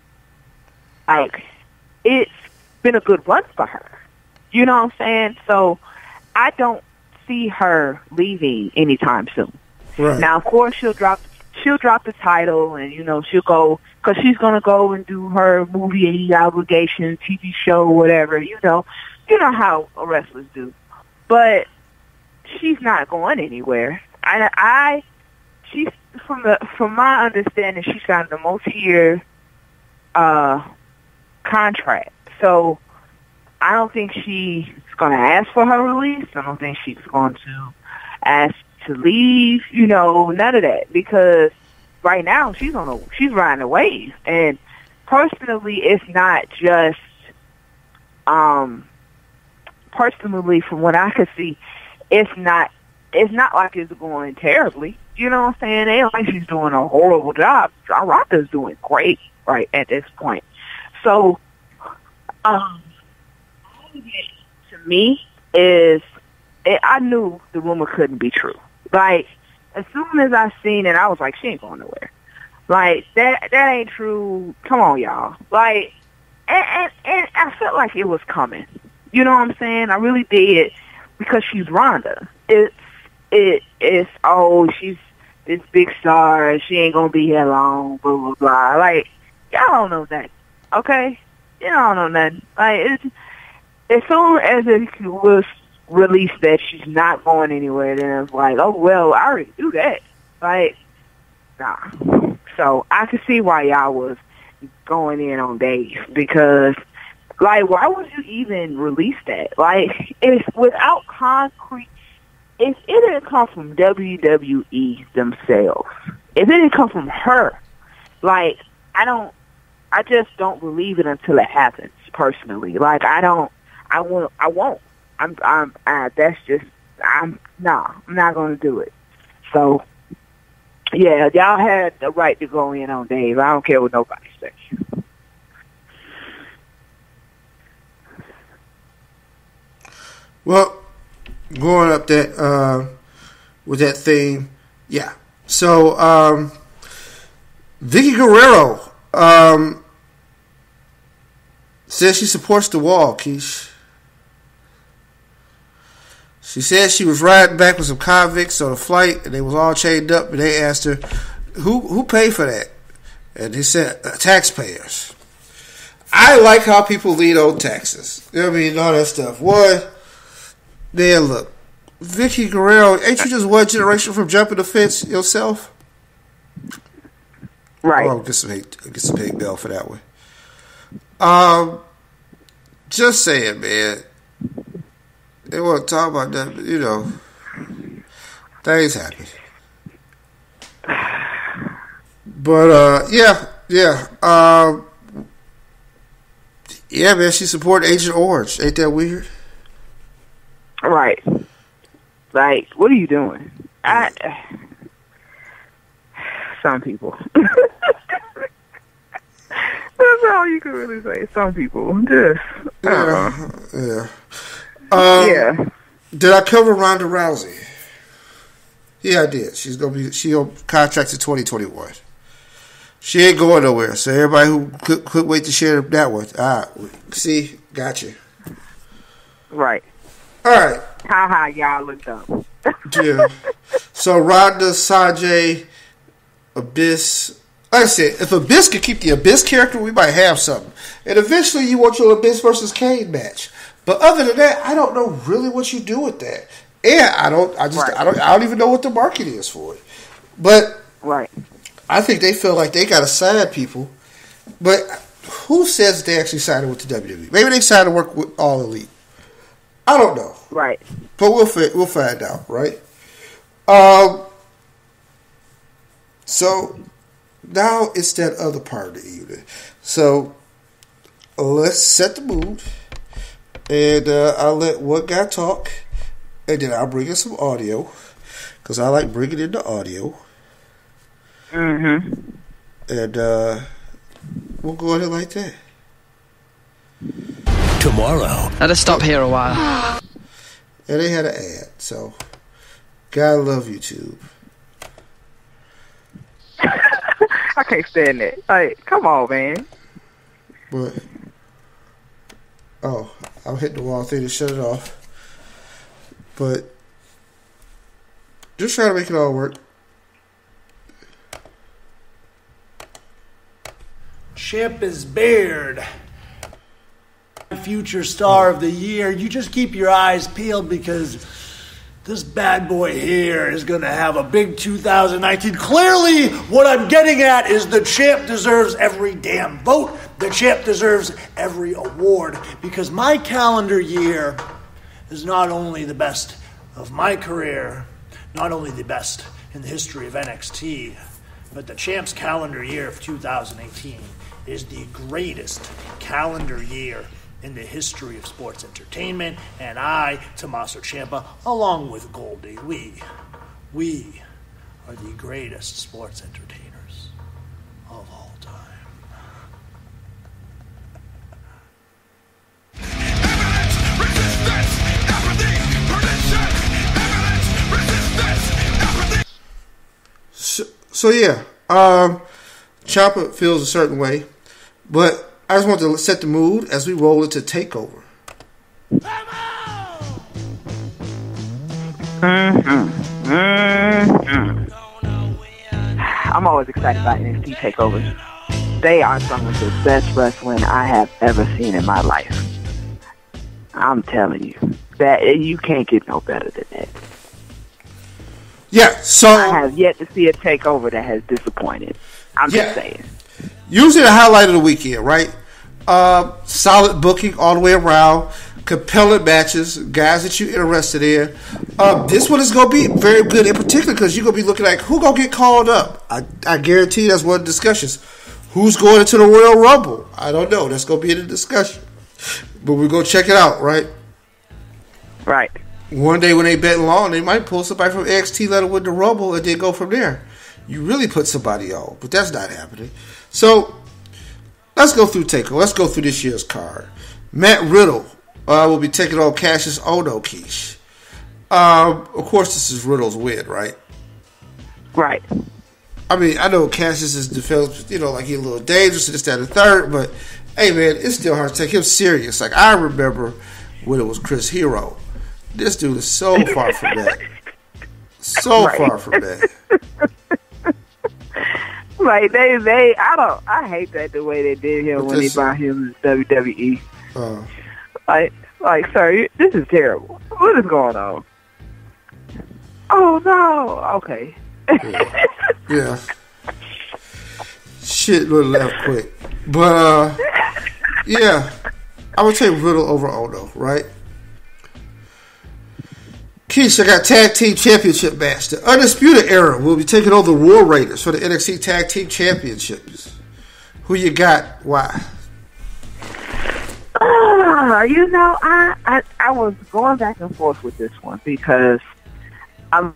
it's been a good run for her. You know what I'm saying? So I don't see her leaving anytime soon. Right. Now, of course, she'll drop the title, and she'll go, because she's gonna go and do her movie obligation, TV show, whatever. You know how wrestlers do. But she's not going anywhere. She's from my understanding, she signed a multi-year contract. So I don't think she's going to ask for her release. I don't think she's going to ask to leave. None of that, because right now she's riding a wave. And personally, it's not just personally, from what I could see, it's not like it's going terribly. You know what I'm saying? It ain't like she's doing a horrible job. Ronda's doing great right at this point. So, to me, I knew the rumor couldn't be true. Like, as soon as I seen it, I was like, she ain't going nowhere. Like, that ain't true. Come on, y'all. Like, and I felt like it was coming. You know what I'm saying? I really did. because she's Ronda. It's oh, she's this big star. She ain't gonna be here long. Blah blah blah. Like, y'all don't know that, okay? Y'all don't know nothing. Like, as soon as it was released that she's not going anywhere, then it's like, oh well, I already do that. Like, nah. So I could see why y'all was going in on Dave, because, like, why would you even release that? Like, if without concrete, if it didn't come from WWE themselves, if it didn't come from her, like, I just don't believe it until it happens. Personally, like, I'm not going to do it. So, yeah, y'all had the right to go in on Dave. I don't care what nobody says. Well, going up that with that theme, yeah. So, Vicky Guerrero says she supports the wall, Keish. She said she was riding back with some convicts on a flight, and they was all chained up, and they asked her, who paid for that? And they said, taxpayers. I like how people lead on taxes. You know what I mean? All that stuff. What? Then look, Vicky Guerrero, ain't you just one generation from jumping the fence yourself? Right. Oh, get some hate mail for that one. Just saying, man. They want to talk about that, but, you know, things happen. But, yeah, man, she supported Agent Orange. Ain't that weird? Right. Like, what are you doing? Some people. That's all you can really say. Some people. Just, Yeah. yeah. Did I cover Ronda Rousey? Yeah, I did. She's on contract to 2021. She ain't going nowhere. So everybody who could wait to share that one. See, gotcha. Right. All right. Ha y'all looked up. Yeah. So Ronda, Sanjay, Abyss. Like I said, if Abyss could keep the Abyss character, we might have something. And eventually you want your Abyss versus Kane match. But other than that, I don't know really what you do with that. And I don't even know what the market is for it. But right. I think they feel like they got to sign people. But who says they actually signed with the WWE? Maybe they signed to work with All Elite. I don't know. Right. But we'll find out, right? So now it's that other part of the evening. So let's set the mood. And I'll let one guy talk. And then I'll bring in some audio. Because I like bringing in the audio. Mm-hmm. And we'll go ahead like that. Tomorrow. Let us stop here a while. And they had an ad. So, gotta love YouTube. I can't stand it. Like, come on, man. But, I'm hitting the wall thing to shut it off. But, just trying to make it all work. Chip is Beard. Future star of the year. You just keep your eyes peeled because this bad boy here is going to have a big 2019. Clearly, what I'm getting at is the champ deserves every damn vote. The champ deserves every award because my calendar year is not only the best of my career, not only the best in the history of NXT, but the champ's calendar year of 2018 is the greatest calendar year in the history of sports entertainment, and I, Tommaso Ciampa, along with Goldie, we are the greatest sports entertainers of all time. So yeah, Ciampa feels a certain way, but I just want to set the mood as we roll into TakeOver. I'm always excited about NXT takeovers. They are some of the best wrestling I have ever seen in my life. I'm telling you that you can't get no better than that. Yeah, so I have yet to see a takeover that has disappointed. I'm just saying. Usually the highlight of the weekend, right? Solid booking all the way around, compelling matches, guys that you're interested in. This one is going to be very good in particular because you're going to be looking like who going to get called up. I guarantee you that's one of the discussions. Who's going into the Royal Rumble? I don't know. That's going to be in the discussion. But we're going to check it out, right? Right. One day when they bet long, they might pull somebody from NXT, let them win the Rumble, and then go from there. You really put somebody on, but that's not happening. So, let's go through TakeOver. Let's go through this year's card. Matt Riddle will be taking on Cassius Ohno, Keish. Of course, this is Riddle's win, right? Right. I mean, I know Cassius is defense, like he's a little dangerous and this, that, and the third, but hey, man, it's still hard to take him serious. Like, I remember when it was Chris Hero. This dude is so far from that. So far from that. Like I hate that the way they did him when they brought him to WWE. Like, sir, this is terrible. What is going on? Oh no. Okay. Yeah. Shit would left quick. But yeah. I would take Riddle over Ohno, right? Keish, I got Tag Team Championship match. The Undisputed Era will be taking on the War Raiders for the NXT Tag Team Championships. Who you got? Why? I was going back and forth with this one because I'm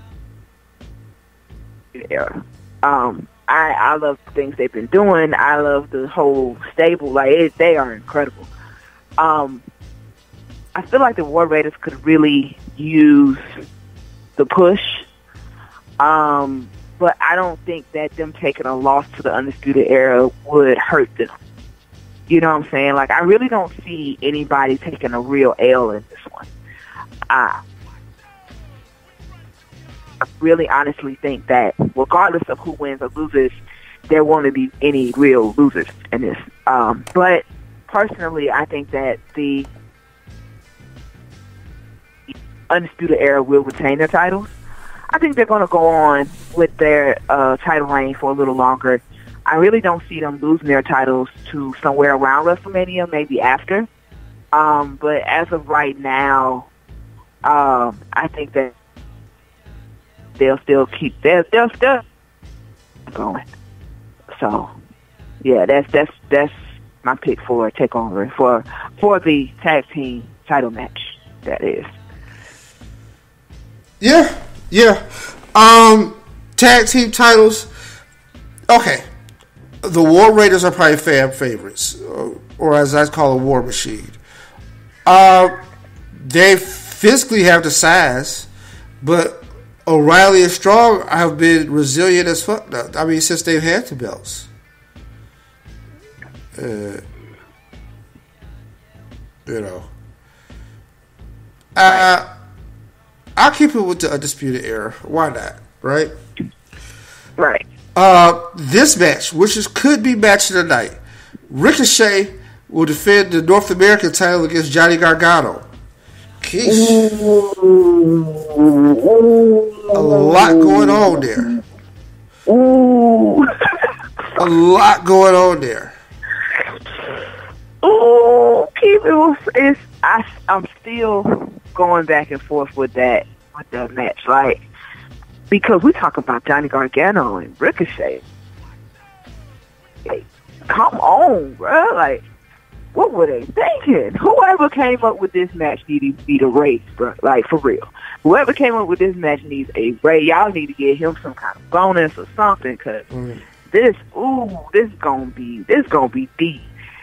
era. I love the things they've been doing. I love the whole stable. They are incredible. I feel like the War Raiders could really use the push. But I don't think that them taking a loss to the Undisputed Era would hurt them. You know what I'm saying? Like, I really don't see anybody taking a real L in this one. I really honestly think that regardless of who wins or loses, there won't be any real losers in this. But personally, I think that the Undisputed Era will retain their titles. I think they're going to go on with their title reign for a little longer. I really don't see them losing their titles to somewhere around WrestleMania, maybe after. But as of right now, I think that they'll still keep they'll still going. So, yeah, that's my pick for a takeover for the tag team title match. That is. Yeah. Tag team titles. Okay. The War Raiders are probably fan favorites, or as I call a War Machine. They physically have the size, but O'Reilly and Strong have been resilient as fuck now. I mean, since they've had the belts. I'll keep it with the Undisputed Era. Why not? Right? Right. This match, could be match of the night. Ricochet will defend the North American title against Johnny Gargano. Keish. A lot going on there. A lot going on there. I'm still going back and forth with that match, like, because we talk about Johnny Gargano and Ricochet. Like, come on, bro. Like, what were they thinking? Whoever came up with this match need a raise, bro. Like, for real. Whoever came up with this match needs a raise. Y'all need to give him some kind of bonus or something, because this gonna be deep.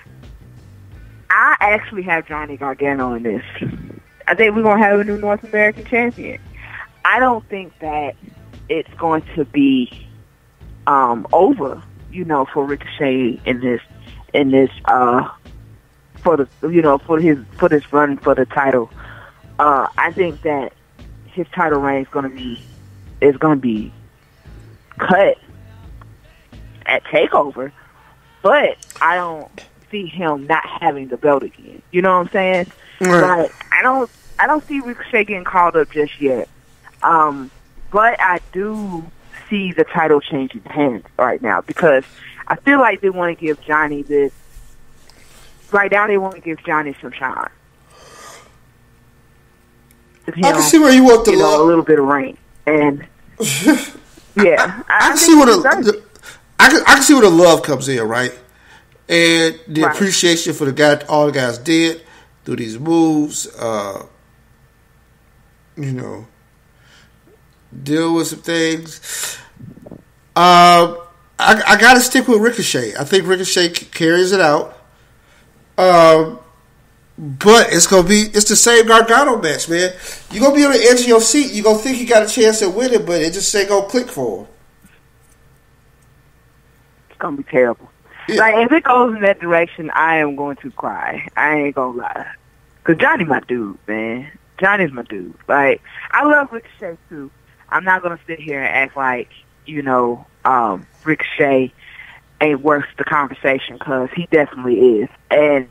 I actually have Johnny Gargano in this. I think we're gonna have a new North American champion. I don't think that it's going to be over, for Ricochet in this for this run for the title. I think that his title reign is gonna be cut at TakeOver, but I don't see him not having the belt again. You know what I'm saying? Right. But I don't see Ricochet getting called up just yet. But I do see the title changing hands right now because I feel like they want to give Johnny this. Right now, they want to give Johnny some shine. I can see where you want the love. A little bit of rain, and yeah, I can see I can see where the love comes in, right? And the appreciation for all the guys did through these moves. Deal with some things. I got to stick with Ricochet. I think Ricochet carries it out. But it's the same Gargano match, man. You're going to be on the edge of your seat. You're going to think you got a chance at winning, but it just ain't going to click for him. It's going to be terrible. Yeah. Like, if it goes in that direction, I am going to cry. I ain't going to lie. Because Johnny's my dude, man. Johnny's my dude. Like, I love Ricochet, too. I'm not going to sit here and act like, Ricochet ain't worth the conversation, because he definitely is. And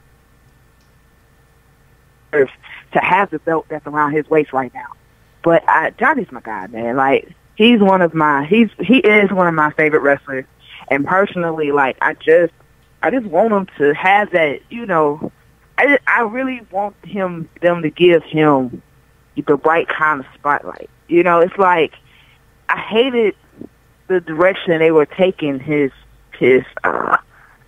to have the belt that's around his waist right now. But Johnny's my guy, man. Like, he is one of my favorite wrestlers. And personally, like, I just want him to have that, I really want them to give him the right kind of spotlight. It's like, I hated the direction they were taking his character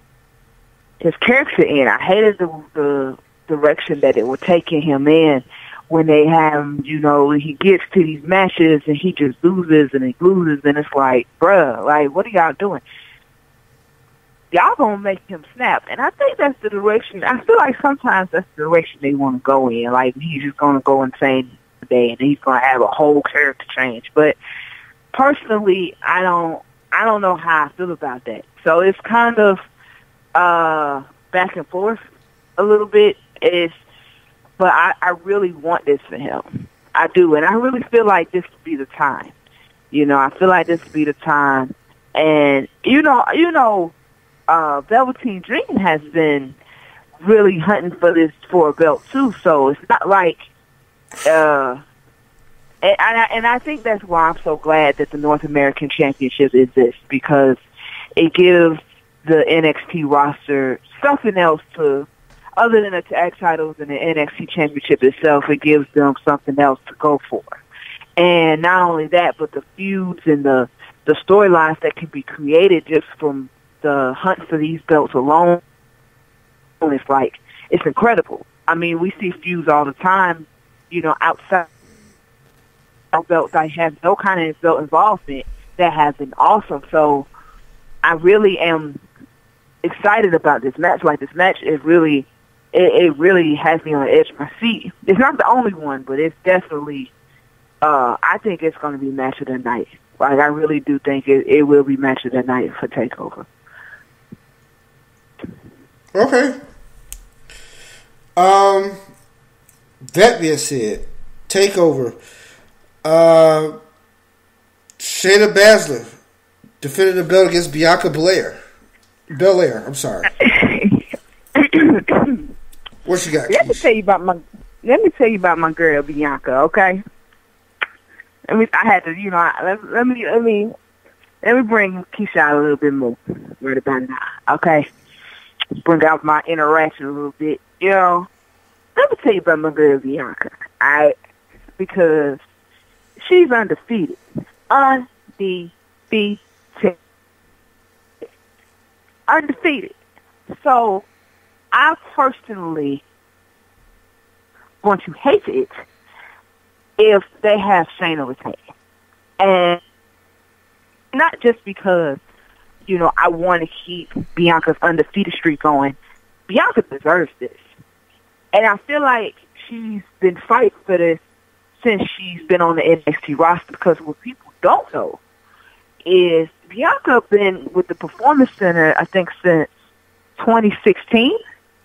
in. I hated the direction that they were taking him in when they have him, when he gets to these matches and he just loses and he loses, and it's like, bruh, like, what are y'all doing? Y'all gonna make him snap. And I think that's the direction. I feel like sometimes that's the direction they want to go in. Like, he's just gonna go insane today and he's gonna have a whole character change. But personally, I don't know how I feel about that. So it's kind of back and forth a little bit. But I really want this for him. I do, and I really feel like this would be the time. I feel like this would be the time. And Velveteen Dream has been really hunting for a belt too. So it's not like, and I think that's why I'm so glad that the North American Championship exists, because it gives the NXT roster something else to. Other than the tag titles and the NXT Championship itself, it gives them something else to go for. And not only that, but the feuds and the storylines that can be created just from the hunt for these belts alone, it's incredible. I mean, we see feuds all the time, outside of belts that have no kind of belt involvement that have been awesome. So I really am excited about this match. Like, this match is really... It really has me on the edge of my seat. It's not the only one, but it's definitely, I think it's going to be match of the night. Like, I really do think it will be match of the night for TakeOver. Okay. That being said, TakeOver. Shayna Baszler defended the belt against Bianca Belair. I'm sorry. What you got? Let me tell you about my girl Bianca. Okay. I had to, let me bring Keisha out a little bit more right about now. Okay. Bring out my interaction a little bit. Let me tell you about my girl Bianca. Because she's undefeated. Undefeated. So I personally want to hate it if they have Shayna retain. And not just because, I want to keep Bianca's undefeated streak going. Bianca deserves this. And I feel like she's been fighting for this since she's been on the NXT roster, because what people don't know is Bianca been with the Performance Center, I think, since 2016.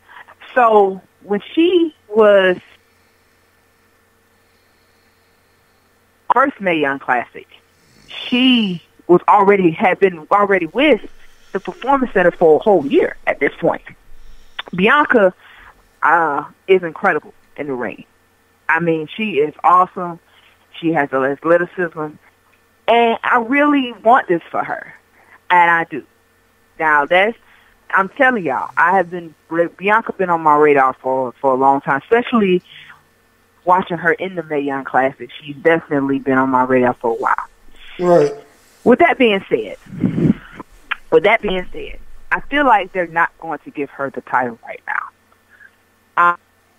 So when she was first Mae Young Classic, she had been with the Performance Center for a whole year at this point. Bianca is incredible in the ring. I mean, she is awesome. She has the athleticism, and I really want this for her, and I do. Now I'm telling y'all, Bianca been on my radar for a long time, especially watching her in the Mae Young Classic. She's definitely been on my radar for a while. Right. With that being said, I feel like they're not going to give her the title right now.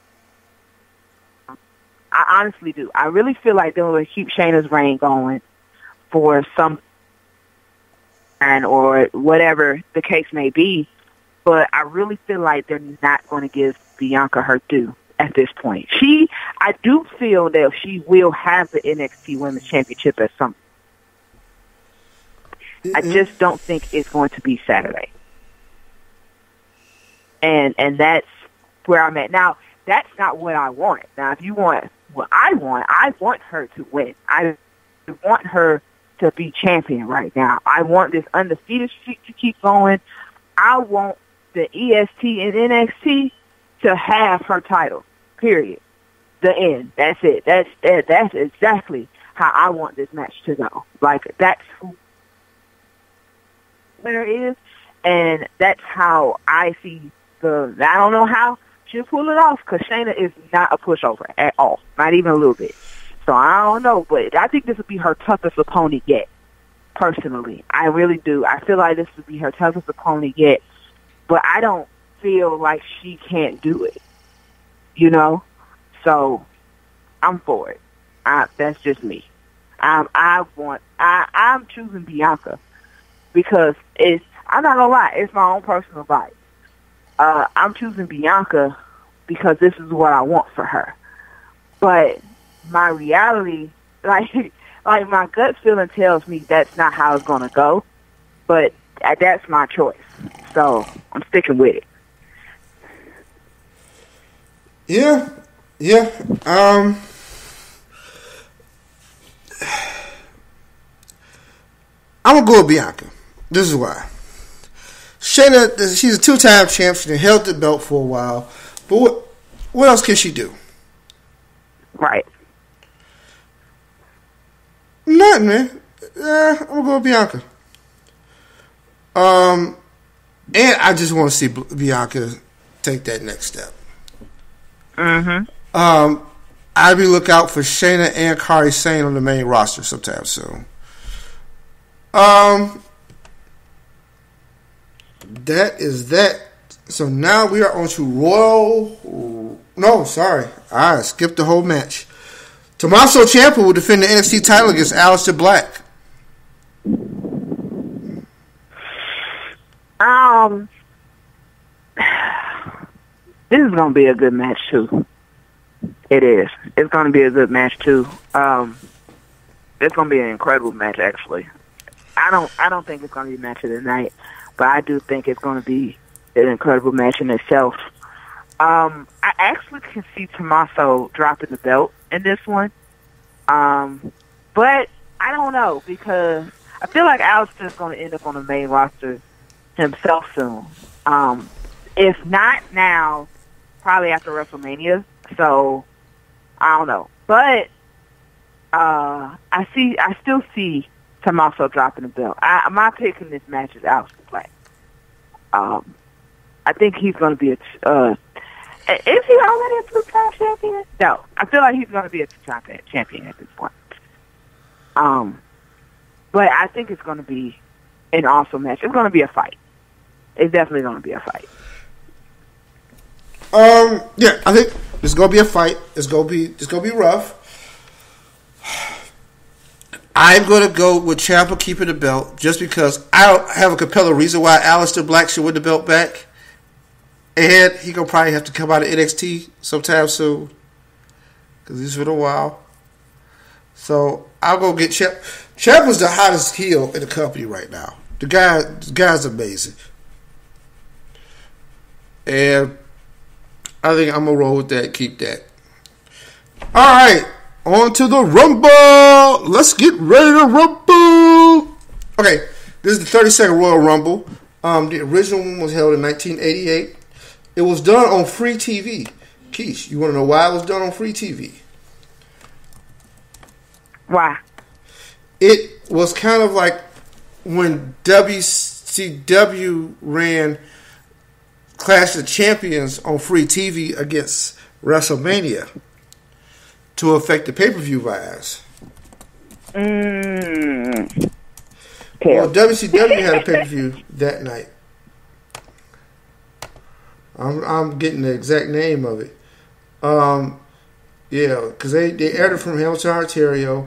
I honestly do. I really feel like they're going to keep Shayna's reign going for some time or whatever the case may be. But I really feel like they're not going to give Bianca her due at this point. I do feel that she will have the NXT Women's Championship at some point. I just don't think it's going to be Saturday. And that's where I'm at. Now, that's not what I want. Now, if you want what I want her to win. I want her to be champion right now. I want this undefeated streak to keep going. I want the EST and NXT to have her title, period. The end. That's it. That's exactly how I want this match to go. Like, that's who winner is, and that's how I see I don't know how she'll pull it off, because Shayna is not a pushover at all. Not even a little bit. So I don't know, but I think this would be her toughest opponent yet, personally. I really do. I feel like this would be her toughest opponent yet, but I don't feel like she can't do it, you know? So I'm for it. That's just me. I'm choosing Bianca because I'm not gonna lie, it's my own personal bias. I'm choosing Bianca because this is what I want for her. But my reality, like my gut feeling tells me that's not how it's gonna go. But that's my choice, so I'm sticking with it. Yeah. I'm gonna go with Bianca. This is why. Shayna, she's a two-time champ. She held the belt for a while, but what else can she do? Right. Nothing, man. I'm gonna go with Bianca. And I just want to see Bianca take that next step. I'll be looking out for Shayna and Kairi Sane on the main roster sometime soon. That is that. So now we are on to Royal. No, sorry. I skipped the whole match. Tommaso Ciampa will defend the NXT title against Aleister Black. This is going to be a good match, too. It is. It's going to be a good match, too. It's going to be an incredible match, actually. I don't think it's going to be a match of the night, but I do think it's going to be an incredible match in itself. I actually can see Tommaso dropping the belt in this one. But I don't know, because I feel like Aleister's going to end up on the main roster himself soon. If not now, probably after WrestleMania. So I don't know. But I still see Tommaso dropping the belt. My pick in this match is Aleister Black. I think he's going to be is he already a two-time champion? No. I feel like he's going to be a two-time champion at this point. But I think it's going to be an awesome match. It's going to be a fight. It's definitely going to be a fight. Yeah, I think it's going to be a fight. It's going to be rough. I'm going to go with Ciampa keeping the belt just because I don't have a compelling reason why Aleister Black should win the belt back. And he going to probably have to come out of NXT sometime soon because he's been a while. So I'll go get Ciampa. Ciampa's the hottest heel in the company right now. The guy's amazing. And I think I'm going to roll with that, keep that. All right. On to the Rumble. Let's get ready to rumble. Okay, this is the 32nd Royal Rumble. The original one was held in 1988. It was done on free TV. Keish, you want to know why it was done on free TV? Why? It was kind of like when WCW ran Clash of Champions on free TV against WrestleMania to affect the pay-per-view buys. Well, WCW had a pay-per-view that night. I'm getting the exact name of it. Yeah, because they aired it from Hamilton, Ontario.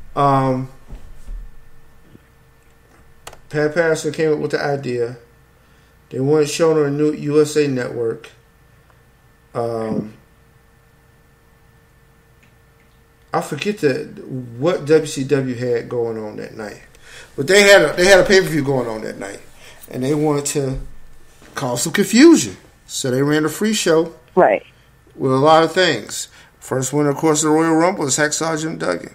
Pat Patterson came up with the idea. They weren't shown on the new USA Network. I forget what WCW had going on that night, but they had a pay-per-view going on that night, and they wanted to cause some confusion, so they ran a free show, right, with a lot of things. First winner, of course, of the Royal Rumble is Hacksaw Jim Duggan.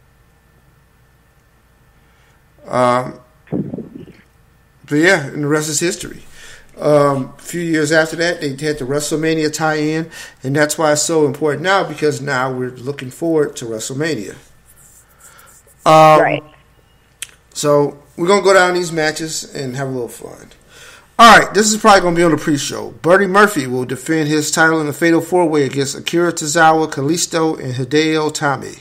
But yeah, and the rest is history. A few years after that, they had the WrestleMania tie-in, and that's why it's so important now, because now we're looking forward to WrestleMania. Right. So we're going to go down these matches and have a little fun. All right, this is probably going to be on the pre-show. Buddy Murphy will defend his title in the Fatal 4-Way against Akira Tozawa, Kalisto, and Hideo Itami.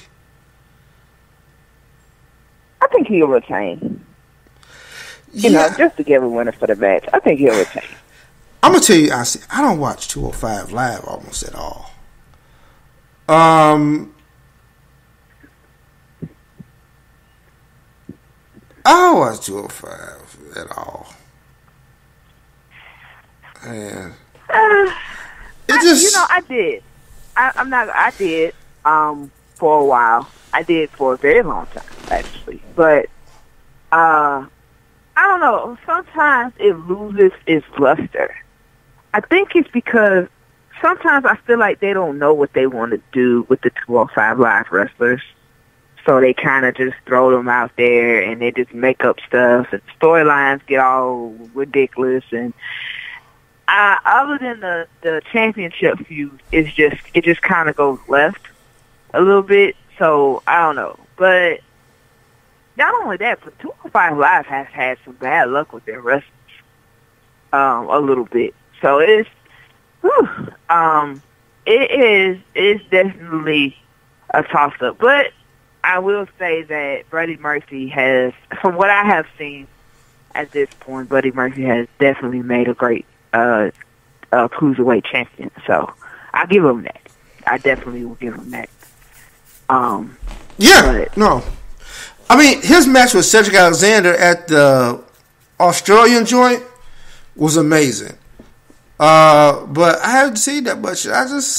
I think he'll retain. You know, just to give a winner for the match. I think he'll retain. I'm going to tell you, I don't watch 205 Live almost at all. I don't watch 205 at all. And I did. I did for a while. I did for a very long time, actually. But I don't know. Sometimes it loses its luster. I think it's because sometimes I feel like they don't know what they want to do with the 205 Live wrestlers. So they kind of just throw them out there and they just make up stuff and storylines get all ridiculous. And other than the championship feud, it just kind of goes left a little bit. So I don't know. But not only that, but 205 Live has had some bad luck with their wrestlers a little bit. So it's definitely a toss-up. But I will say that Buddy Murphy has, from what I have seen at this point, Buddy Murphy has definitely made a great cruiserweight champion. So I'll give him that. I definitely will give him that. No. I mean, his match with Cedric Alexander at the Australian joint was amazing. But I haven't seen that much.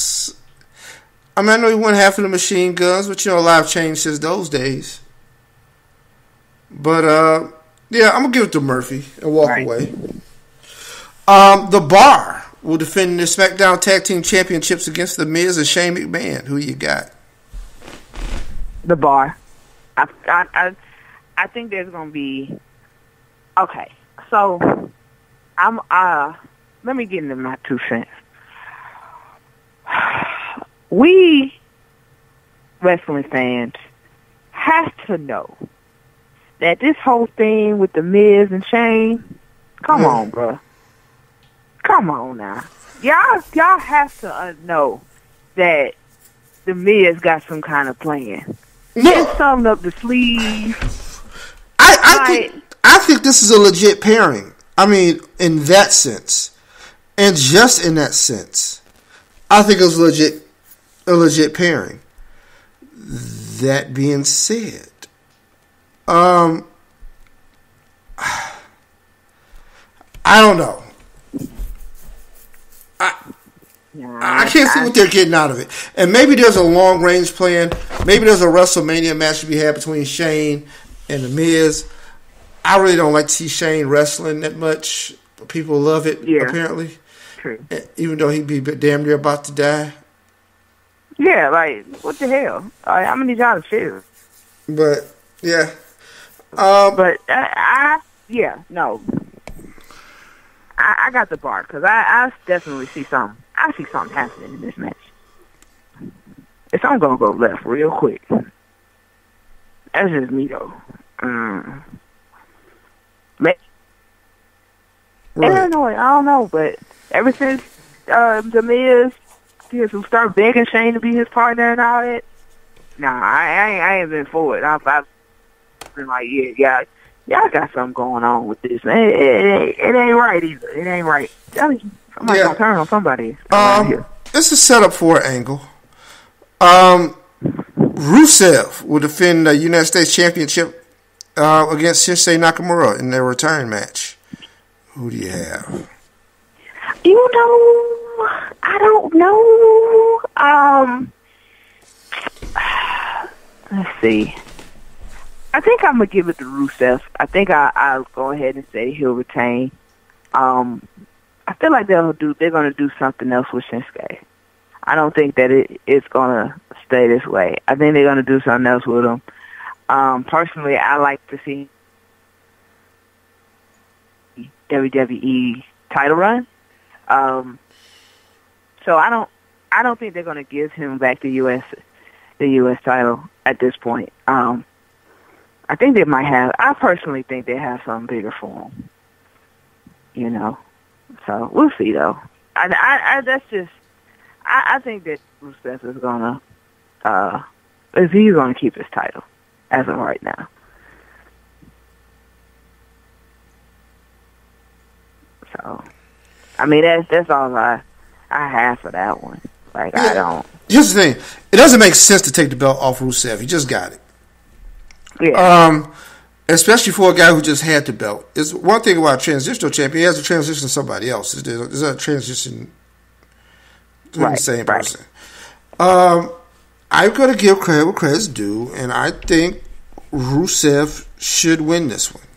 I know he won half of the Machine Guns, but, a lot have changed since those days. But, I'm going to give it to Murphy and walk away. The Bar will defend the SmackDown Tag Team Championships against The Miz and Shane McMahon. Who you got? The Bar. I think there's going to be... Okay, so let me get into my 2 cents. We wrestling fans have to know that this whole thing with The Miz and Shane, come on, bro. Come on now. Y'all have to know that The Miz got some kind of plan. Get something up the sleeve. I think this is a legit pairing. I mean, in that sense. And just in that sense. I think it was a legit pairing. That being said, I don't know. I can't see what they're getting out of it. And maybe there's a long range plan. Maybe there's a WrestleMania match to be had between Shane and The Miz. I really don't like to see Shane wrestling that much. People love it, apparently. True. Even though he'd be damn near about to die. Yeah, like, what the hell? I'm gonna need y'all to chill. But yeah, But no. I got the bar because I definitely see something. I see something happening in this match. It's I'm gonna go left real quick. That's just me though. Illinois, I don't know, but ever since The Miz who started begging Shane to be his partner and all that, nah, I ain't been for it. I've been like, y'all got something going on with this. It ain't right either. It ain't right. Somebody's gonna turn on somebody. It's a setup for an angle. Rusev will defend the United States Championship against Shinsuke Nakamura in their return match. Who do you have? You know, I don't know. Let's see. I think I'm gonna give it to Rusev. I think I'll go ahead and say he'll retain. I feel like they're gonna do something else with Shinsuke. I don't think that it's gonna stay this way. I think they're gonna do something else with him. Personally, I like to see WWE title run. So I don't think they're gonna give him back the U.S. title at this point. I think they might have. I personally think they have something bigger for him. You know, so we'll see though. I think that Rusev is gonna he's gonna keep his title as of right now. So, I mean that's all I have for that one. Like I don't. Here's the thing: it doesn't make sense to take the belt off Rusev. He just got it. Yeah. Especially for a guy who just had the belt. It's one thing about a transitional champion. He has to transition to somebody else. There's a transition to the same person. I'm going to give credit where credit's due, and I think Rusev should win this one.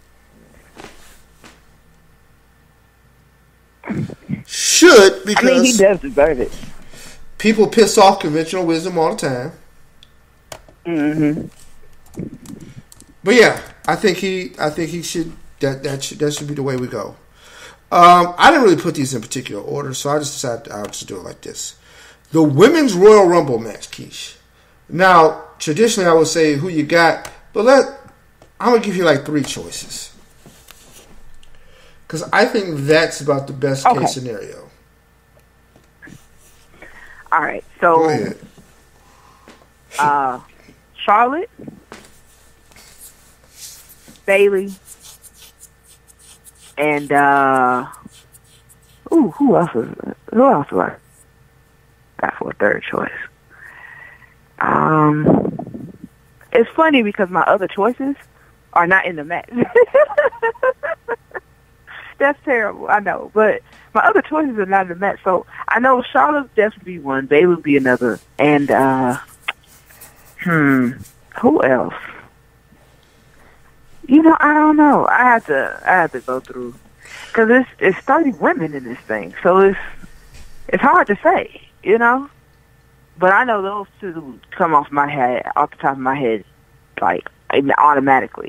Should, because I mean, he does deserve it. People piss off conventional wisdom all the time. Mm-hmm. But yeah, I think he should. That should be the way we go. I didn't really put these in particular order, so I just decided I'll just do it like this. The Women's Royal Rumble match, Keish. Now, traditionally, I would say who you got, but I'm gonna give you like 3 choices because I think that's about the best case scenario. All right, so go ahead. Charlotte, Bayley, and who else do I got for a third choice? It's funny because my other choices are not in the match. That's terrible, I know, but my other choices are not in the match. So I know Charlotte's definitely one, Bayley would be another, and who else? You know, I don't know. I have to go through because it's 30 women in this thing, so it's hard to say, you know. But I know those 2 come off the top of my head, like automatically.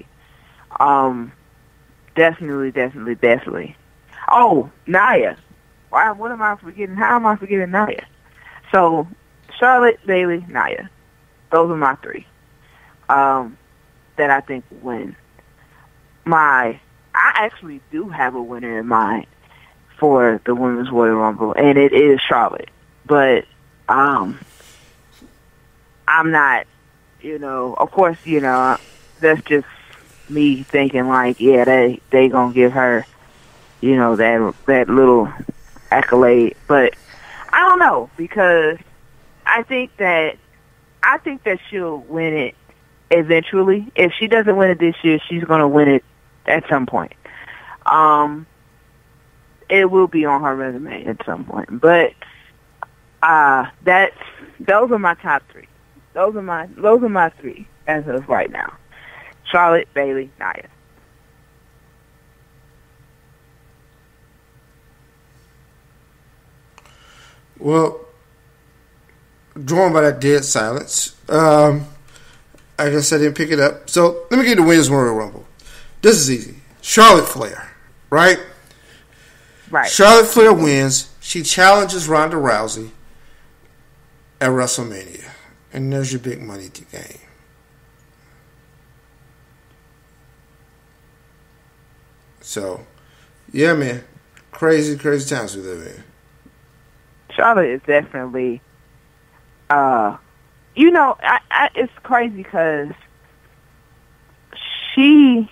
Definitely. Oh, Nia. Wow, what am I forgetting? How am I forgetting Nia? So Charlotte, Bayley, Nia. Those are my 3 that I think win. I actually do have a winner in mind for the Women's Royal Rumble, and it is Charlotte. But I'm not, you know, of course, you know, that's just me thinking like, yeah, they gonna give her, you know, that little accolade. But I don't know, because I think that she'll win it eventually. If she doesn't win it this year, she's gonna win it at some point. It will be on her resume at some point. But those are my top 3. Those are my 3 as of right now. Charlotte, Bayley, Nia. Well, drawn by that dead silence. I guess I didn't pick it up. So let me get the winners Royal Rumble. This is easy. Charlotte Flair, right? Right. Charlotte Flair wins. She challenges Ronda Rousey at WrestleMania. And there's your big money to game. So, yeah, man. Crazy, crazy times we live in. Charlotte is definitely, it's crazy because she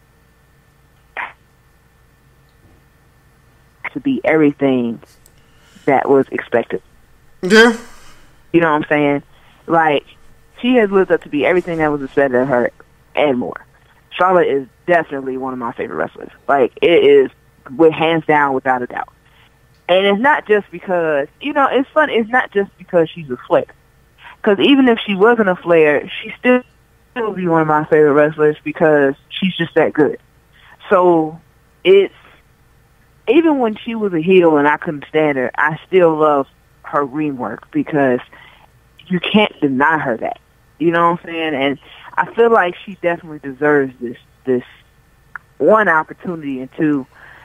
to be everything that was expected. Yeah. You know what I'm saying? Like, she has lived up to be everything that was expected of her and more. Charlotte is definitely one of my favorite wrestlers. Like, it is with hands down, without a doubt. And it's not just because, it's fun. It's not just because she's a Flair. Because even if she wasn't a Flair, she still would be one of my favorite wrestlers because she's just that good. So it's, even when she was a heel and I couldn't stand her, I still love her ring work because you can't deny her that. You know what I'm saying? And I feel like she definitely deserves this one opportunity, and two,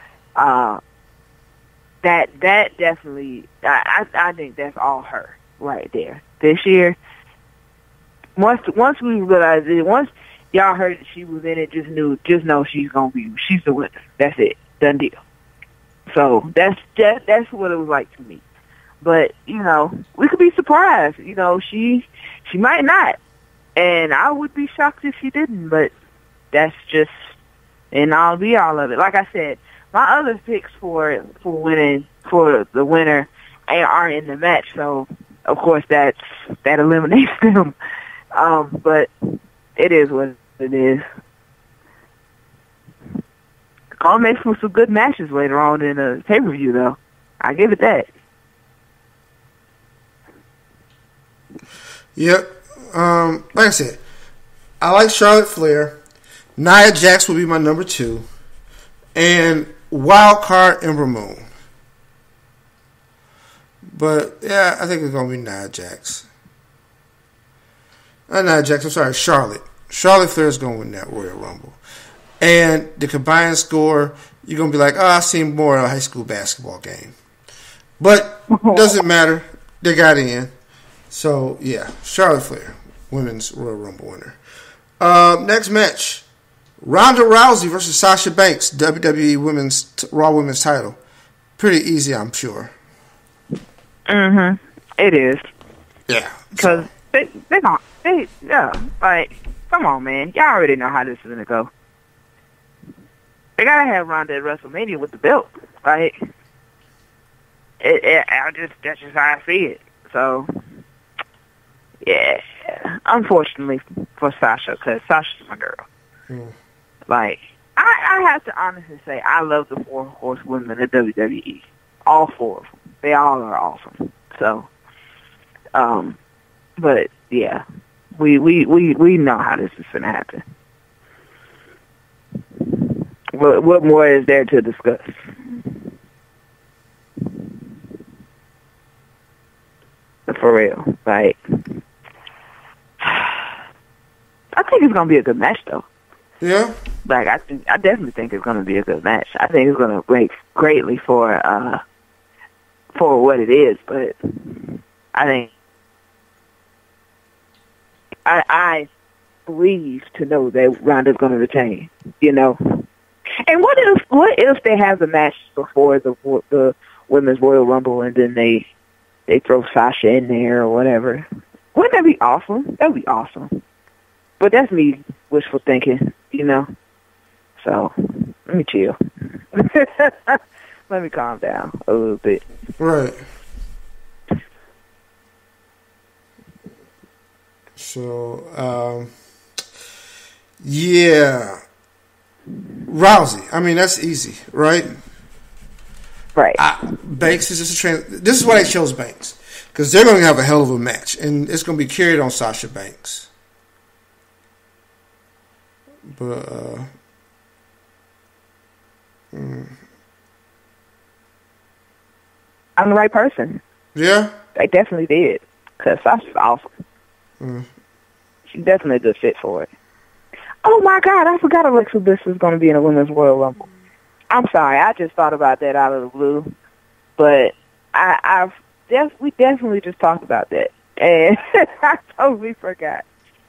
that definitely, I think that's all her right there. This year, once we realized it, once y'all heard that she was in it, just know she's the winner. That's it, done deal. So that's what it was like to me. But we could be surprised. She might not, and I would be shocked if she didn't. But that's just, and I'll be all of it. Like I said, my other picks for the winner aren't in the match, so of course that eliminates them. But it is what it is. I'll make for some good matches later on in the pay-per-view, though. I give it that. Yep. Like I said, I like Charlotte Flair. Nia Jax will be my number 2. And Wildcard Ember Moon. But, yeah, I think it's going to be Nia Jax. Not Nia Jax, I'm sorry, Charlotte. Charlotte Flair is going to win that Royal Rumble. And the combined score, you're going to be like, I've seen more of a high school basketball game. But doesn't matter. They got in. So, yeah, Charlotte Flair, Women's Royal Rumble winner. Next match, Ronda Rousey versus Sasha Banks, WWE Raw Women's title. Pretty easy, I'm sure. It is. Yeah. Because like, come on, man. Y'all already know how this is going to go. They gotta have Ronda at WrestleMania with the belt. Like, that's just how I see it. So, yeah. Unfortunately for Sasha, because Sasha's my girl. Like, I have to honestly say I love the 4 horsewomen of WWE. All 4 of them. They all are awesome. So, but yeah, we know how this is gonna happen. What more is there to discuss? For real, like, I think it's gonna be a good match, though. Yeah. Like, I definitely think it's gonna be a good match. I think it's gonna rank greatly for what it is. But I think I believe to know that Ronda's gonna retain. And what if they have the match before the Women's Royal Rumble and then they throw Sasha in there or whatever? Wouldn't that be awesome? That would be awesome. But that's me wishful thinking, So, let me chill. Let me calm down a little bit. Right. So, yeah. Rousey. I mean, that's easy, right? Right. Banks is just this is why they chose Banks. Because they're going to have a hell of a match. And it's going to be carried on Sasha Banks. But, I'm the right person. Yeah? I definitely did. because Sasha's awesome. She's definitely a good fit for it. Oh my God, I forgot Alexa Bliss was going to be in a Women's Royal Rumble. I'm sorry, I just thought about that out of the blue, but we definitely just talked about that, and I totally forgot.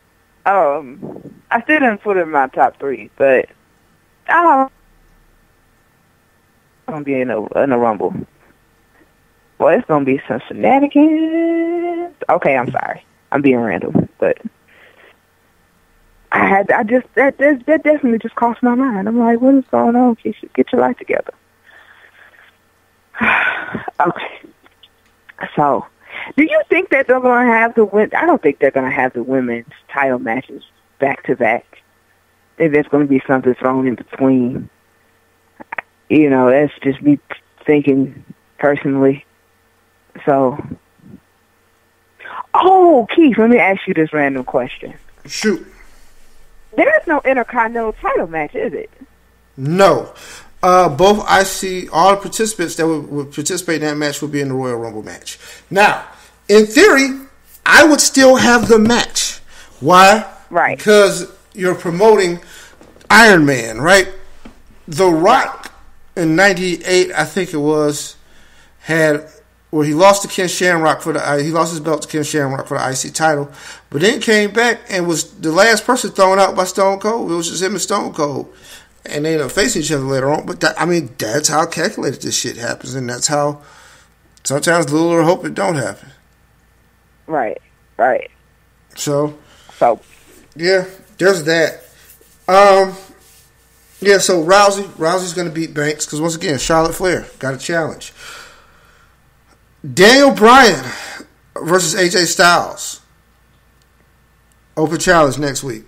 I still didn't put it in my top 3, but I'm gonna be in a Rumble. Well, it's gonna be some shenanigans. Okay, I'm sorry, I'm being random, but that definitely just crossed my mind. I'm like, what is going on? You should get your life together. Okay. So, do you think that they're going to have I don't think they're going to have the women's title matches back to back. I think there's going to be something thrown in between. You know, that's just me thinking personally. So, Keith, let me ask you this random question. Shoot. There is no Intercontinental title match, is it? No. Both all the participants that would participate in that match would be in the Royal Rumble match. Now, in theory, I would still have the match. Why? Right. Because you're promoting Iron Man, right? The Rock in '98, I think it was, where he lost to Ken Shamrock he lost his belt to Ken Shamrock for the IC title, but then came back and was the last person thrown out by Stone Cold. It was just him and Stone Cold. And they ended up facing each other later on. But that's how calculated this shit happens, and that's how sometimes little or hope it don't happen. Right. So yeah, there's that. Yeah, so Rousey's going to beat Banks because once again, Charlotte Flair got a challenge. Daniel Bryan versus AJ Styles. Open challenge next week.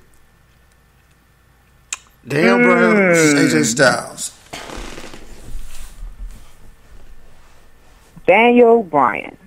Daniel Bryan versus AJ Styles. Daniel Bryan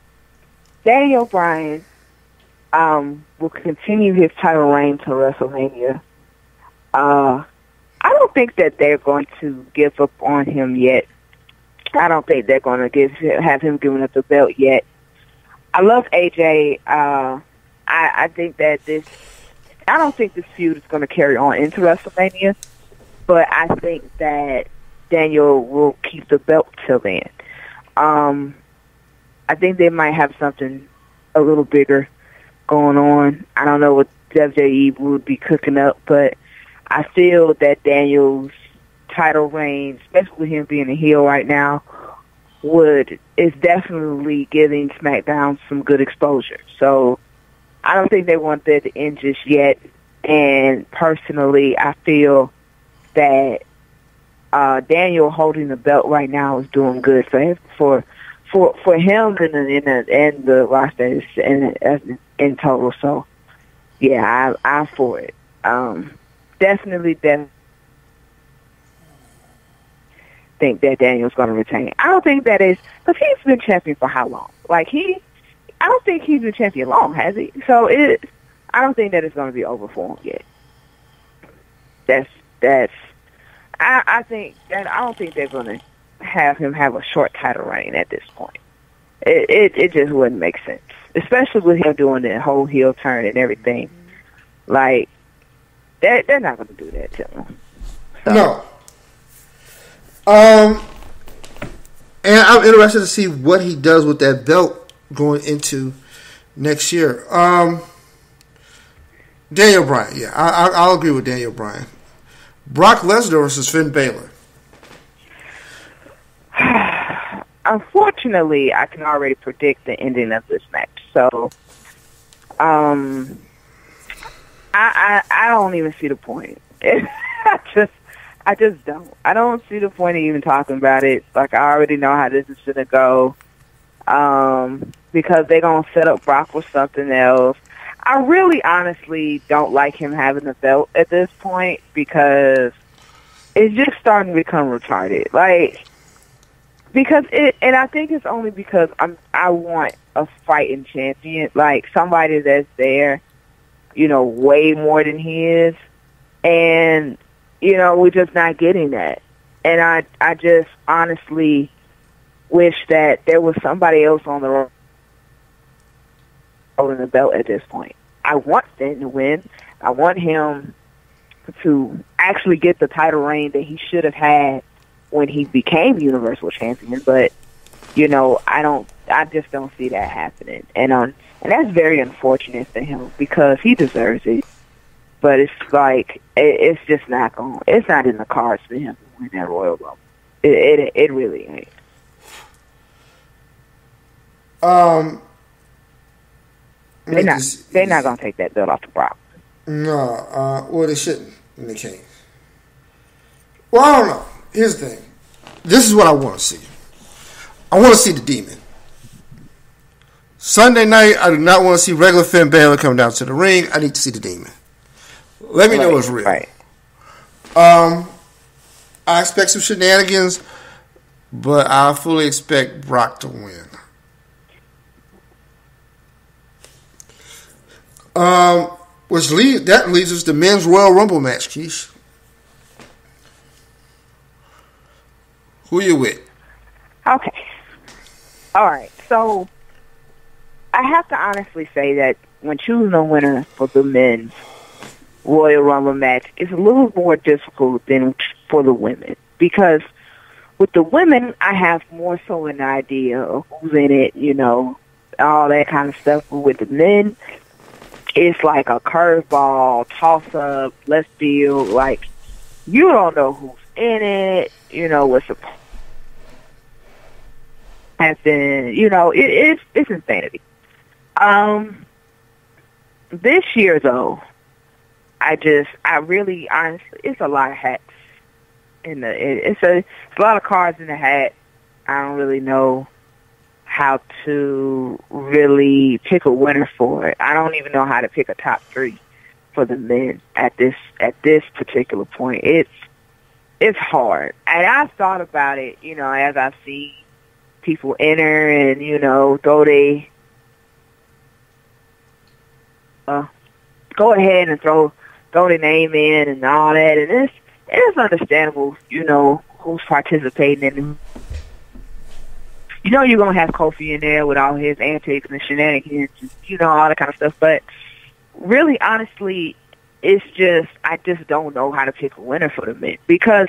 will continue his title reign to WrestleMania. I don't think that they're going to give up on him yet. I don't think they're going to have him giving up the belt yet. I love AJ. I think that I don't think this feud is going to carry on into WrestleMania, but I think that Daniel will keep the belt till then. I think they might have something a little bigger going on. I don't know what WWE would be cooking up, but I feel that Daniel's title reign, especially with him being a heel right now, is definitely giving SmackDown some good exposure. So I don't think they want that to end just yet. And personally, I feel that Daniel holding the belt right now is doing good for him and the roster in total. So yeah, I'm for it. Definitely think that Daniel's going to retain. I don't think that is because he's been champion for how long? I don't think he's been champion long, has he? So I don't think that it's going to be over for him yet. I think that I don't think they're going to have him have a short title reign at this point. It just wouldn't make sense, especially with him doing the whole heel turn and everything. Like they're not going to do that to him. So. No. And I'm interested to see what he does with that belt going into next year. Daniel Bryan, yeah, I'll agree with Daniel Bryan. Brock Lesnar versus Finn Balor. Unfortunately, I can already predict the ending of this match. So, I don't even see the point. I just don't. I don't see the point of even talking about it. Like, I already know how this is going to go. Because they're going to set up Brock with something else. I really honestly don't like him having the belt at this point because it's just starting to become retarded. Like, and I think it's only because I want a fighting champion, like somebody that's there, way more than he is. And, we're just not getting that. And I just honestly wish that there was somebody else on the holding the belt at this point. I want Finn to win. I want him to actually get the title reign that he should have had when he became Universal Champion. But, you know, I just don't see that happening. And that's very unfortunate for him because he deserves it. But it's like, it's just not going, it's not in the cards for him to win that Royal Rumble. It really ain't. They're not gonna take that belt off the Brock. No, well they shouldn't, and they can't. Well, I don't know. Here's the thing. This is what I want to see. I want to see the Demon. Sunday night, I do not want to see regular Finn Balor come down to the ring. I need to see the Demon. Let me know it's real. Right. I expect some shenanigans, but I fully expect Brock to win. That leaves us the men's Royal Rumble match, Keish. Who you with? Okay. All right. So I have to honestly say that when choosing a winner for the men's Royal Rumble match, it's a little more difficult than for the women, because with the women, I have more so an idea of who's in it, you know, all that kind of stuff. But with the men, it's like a curveball, toss-up, left field. Like, you don't know who's in it, you know, what's the happen, you know, it's insanity. This year, though, I really, honestly, it's a lot of hats. It's a lot of cards in the hat. I don't really know how to really pick a winner for it. I don't even know how to pick a top three for the men at this particular point. It's hard. And I've thought about it, you know, as I've seen people enter and, you know, go ahead and throw their name in and all that, and it's understandable, you know, who's participating in. You know, you're gonna have Kofi in there with all his antics and shenanigans, and, you know, all that kind of stuff. But really, honestly, I just don't know how to pick a winner for the men, because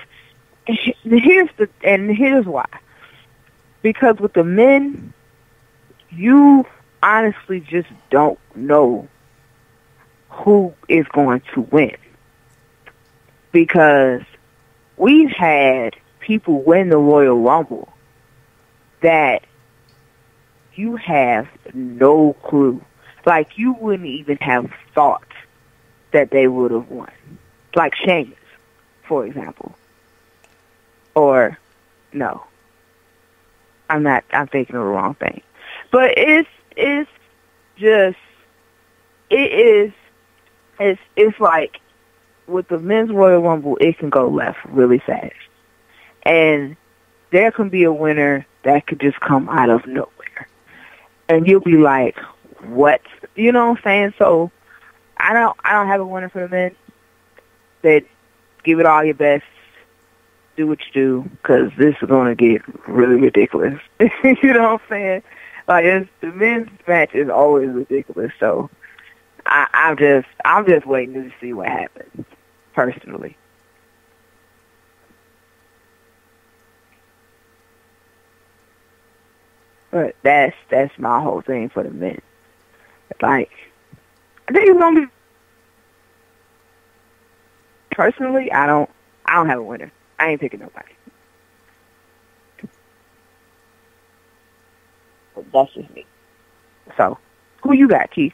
here's why. Because with the men, you honestly just don't know who is going to win. Because we've had people win the Royal Rumble that you have no clue. Like, you wouldn't even have thought that they would have won. Like Sheamus, for example. Or, no. I'm thinking of the wrong thing. But it's like, with the men's Royal Rumble, it can go left really fast. And there can be a winner that could just come out of nowhere. And you'll be like, what? You know what I'm saying? So I don't have a winner for the men. That give it all your best. Do what you do, because this is going to get really ridiculous. You know what I'm saying? Like, the men's match is always ridiculous. So I'm just waiting to see what happens, personally. But that's my whole thing for the men. Like, I think it's gonna be. Personally, I don't have a winner. I ain't picking nobody. But that's just me. So, who you got, Keith?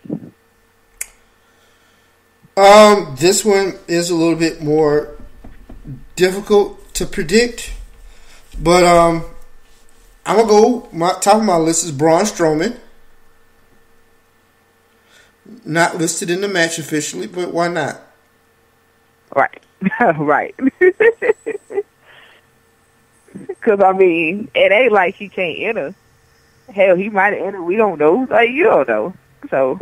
This one is a little bit more difficult to predict, but I'm gonna go. Top of my list is Braun Strowman. Not listed in the match officially, but why not? Right, right. Because I mean, it ain't like he can't enter. Hell, he might have entered. We don't know. Like, you don't know. So,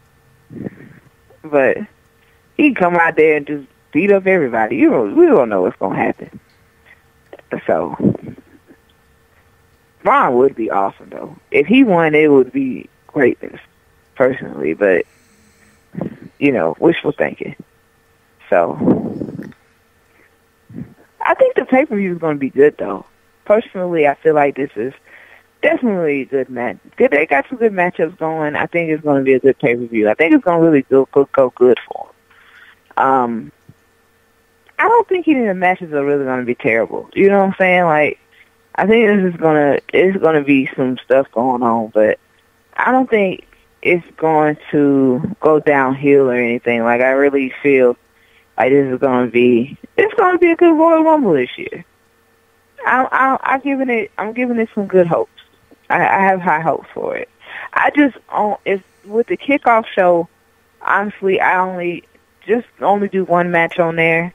but he can come out there and just beat up everybody. We don't know what's gonna happen. So, Braun would be awesome though. If he won, it would be greatness. personally, but wishful thinking. So I think the pay-per-view is going to be good, though. Personally, I feel like this is definitely a good match. They got some good matchups going. I think it's going to be a good pay-per-view. I think it's going to really go good for them. I don't think any of the matches are really going to be terrible. You know what I'm saying? Like, I think it's gonna be some stuff going on, but I don't think it's going to go downhill or anything. Like, I really feel like it's gonna be a good Royal Rumble this year. I'm giving it some good hopes. I have high hopes for it. It's with the kickoff show. Honestly, I only do one match on there.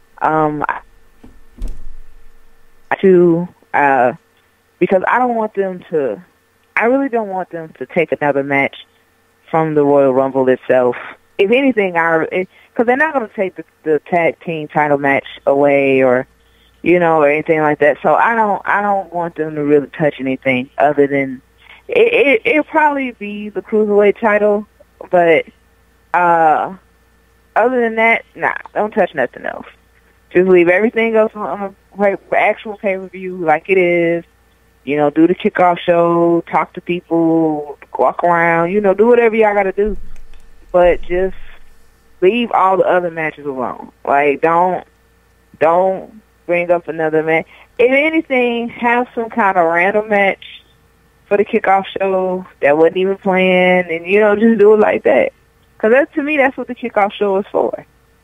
Because I really don't want them to take another match from the Royal Rumble itself. If anything, because they're not going to take the tag team title match away or anything like that. So I don't want them to really touch anything other than it'll probably be the Cruiserweight title, but other than that, nah, don't touch nothing else. Just leave everything else on the actual pay-per-view like it is. Do the kickoff show, talk to people, walk around, do whatever y'all got to do. But just leave all the other matches alone. Like, don't bring up another match. If anything, have some kind of random match for the kickoff show that wasn't even planned, and, just do it like that. Because to me, that's what the kickoff show is for.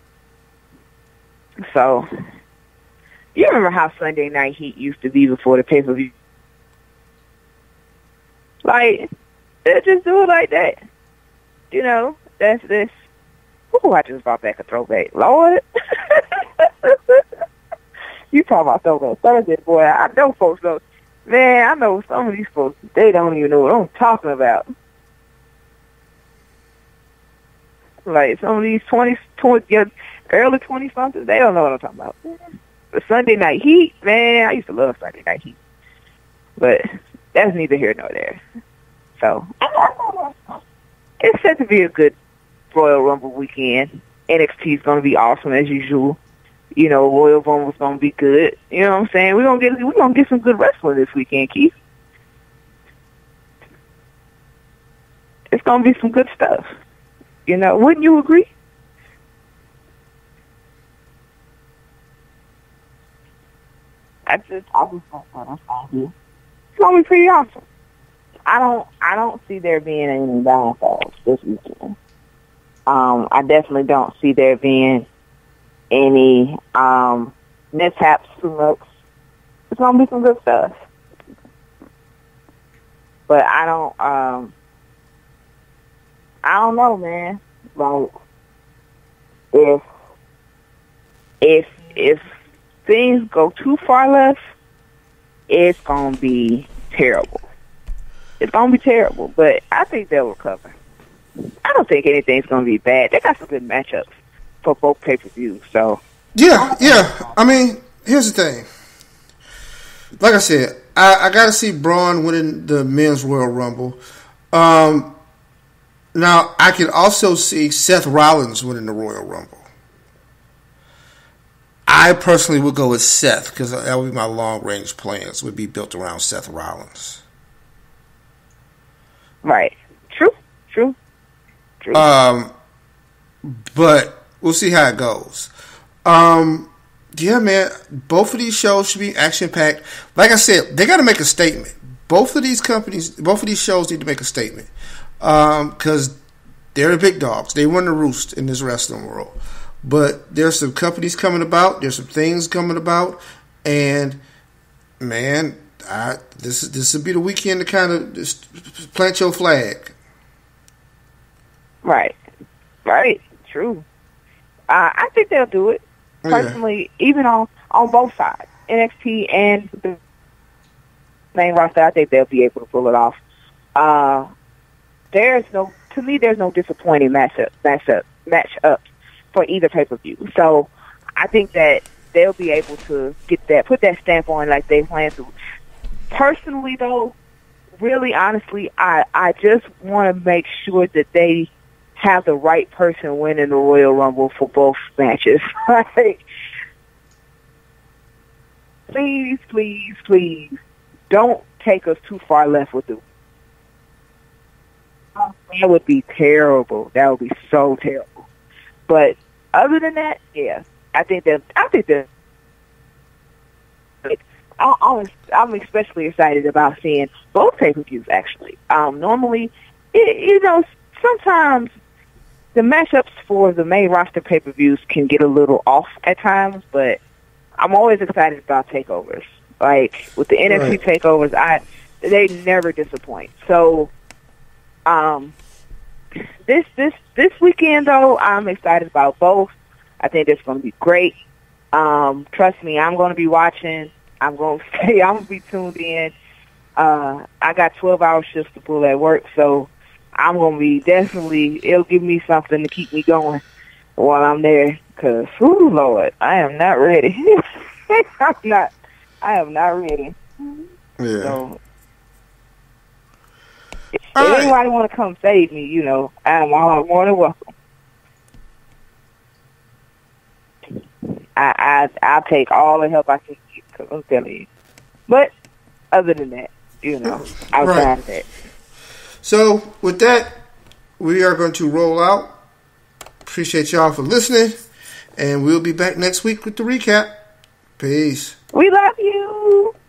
So, you remember how Sunday Night Heat used to be before the pay-per-view? Like, just do it like that. That's this. Ooh, I just brought back a throwback. Lord. You talking about Throwback Thursday, boy. I know folks know. Man, I know some of these folks, they don't even know what I'm talking about. Like, some of these early 20-somethings, they don't know what I'm talking about. The Sunday Night Heat, man, I used to love Sunday Night Heat. But that's neither here nor there. So, it's set to be a good Royal Rumble weekend. NXT is going to be awesome as usual. Royal Rumble's going to be good. You know what I'm saying? We're gonna get some good wrestling this weekend, Keith. It's going to be some good stuff. Wouldn't you agree? I just want to it's going to be pretty awesome. I don't see there being any downfalls this weekend. I definitely don't see there being any mishaps too much. It's going to be some good stuff. But I don't know, man. Like, if things go too far left, it's going to be terrible. It's going to be terrible, but I think they'll recover. I don't think anything's going to be bad. They got some good matchups for both pay-per-views, so. Yeah. I mean, here's the thing. Like I said, I got to see Braun winning the Men's Royal Rumble. Now, I can also see Seth Rollins winning the Royal Rumble. I personally would go with Seth because that would be my long-range plans would be built around Seth Rollins. Right. True. But we'll see how it goes. Yeah, man. Both of these shows should be action-packed. Like I said, they got to make a statement. Both of these shows need to make a statement. Because they're the big dogs. They run the roost in this wrestling world. But there's some companies coming about. There's some things coming about. And, man, this would be the weekend to kind of just plant your flag. Right. True. I think they'll do it. Personally, even on both sides, NXT and the main roster, I think they'll be able to pull it off. There's no disappointing matchup for either pay-per-view. So I think that they'll be able to put that stamp on like they plan to. Personally, though, really, honestly, I just want to make sure that they have the right person winning the Royal Rumble for both matches. Like, please, please, please, don't take us too far left with it. That would be terrible. That would be so terrible. But other than that, yeah, I think that I'm especially excited about seeing both pay-per-views, actually. Normally, sometimes the matchups for the main roster pay-per-views can get a little off at times, but I'm always excited about takeovers. Like, with the NXT takeovers, they never disappoint. So, this weekend, though, I'm excited about both. I think it's going to be great. Trust me, I'm going to be watching. I'm going to be tuned in. I got 12-hour shifts to pull at work, so I'm going to be it'll give me something to keep me going while I'm there. Because, Lord, I am not ready. I am not ready. Yeah. So, if anybody want to come save me, I'm all more than welcome. I'll take all the help I can get, because I'm telling you. But other than that, outside of that. So with that, we are going to roll out. Appreciate y'all for listening, and we'll be back next week with the recap. Peace. We love you.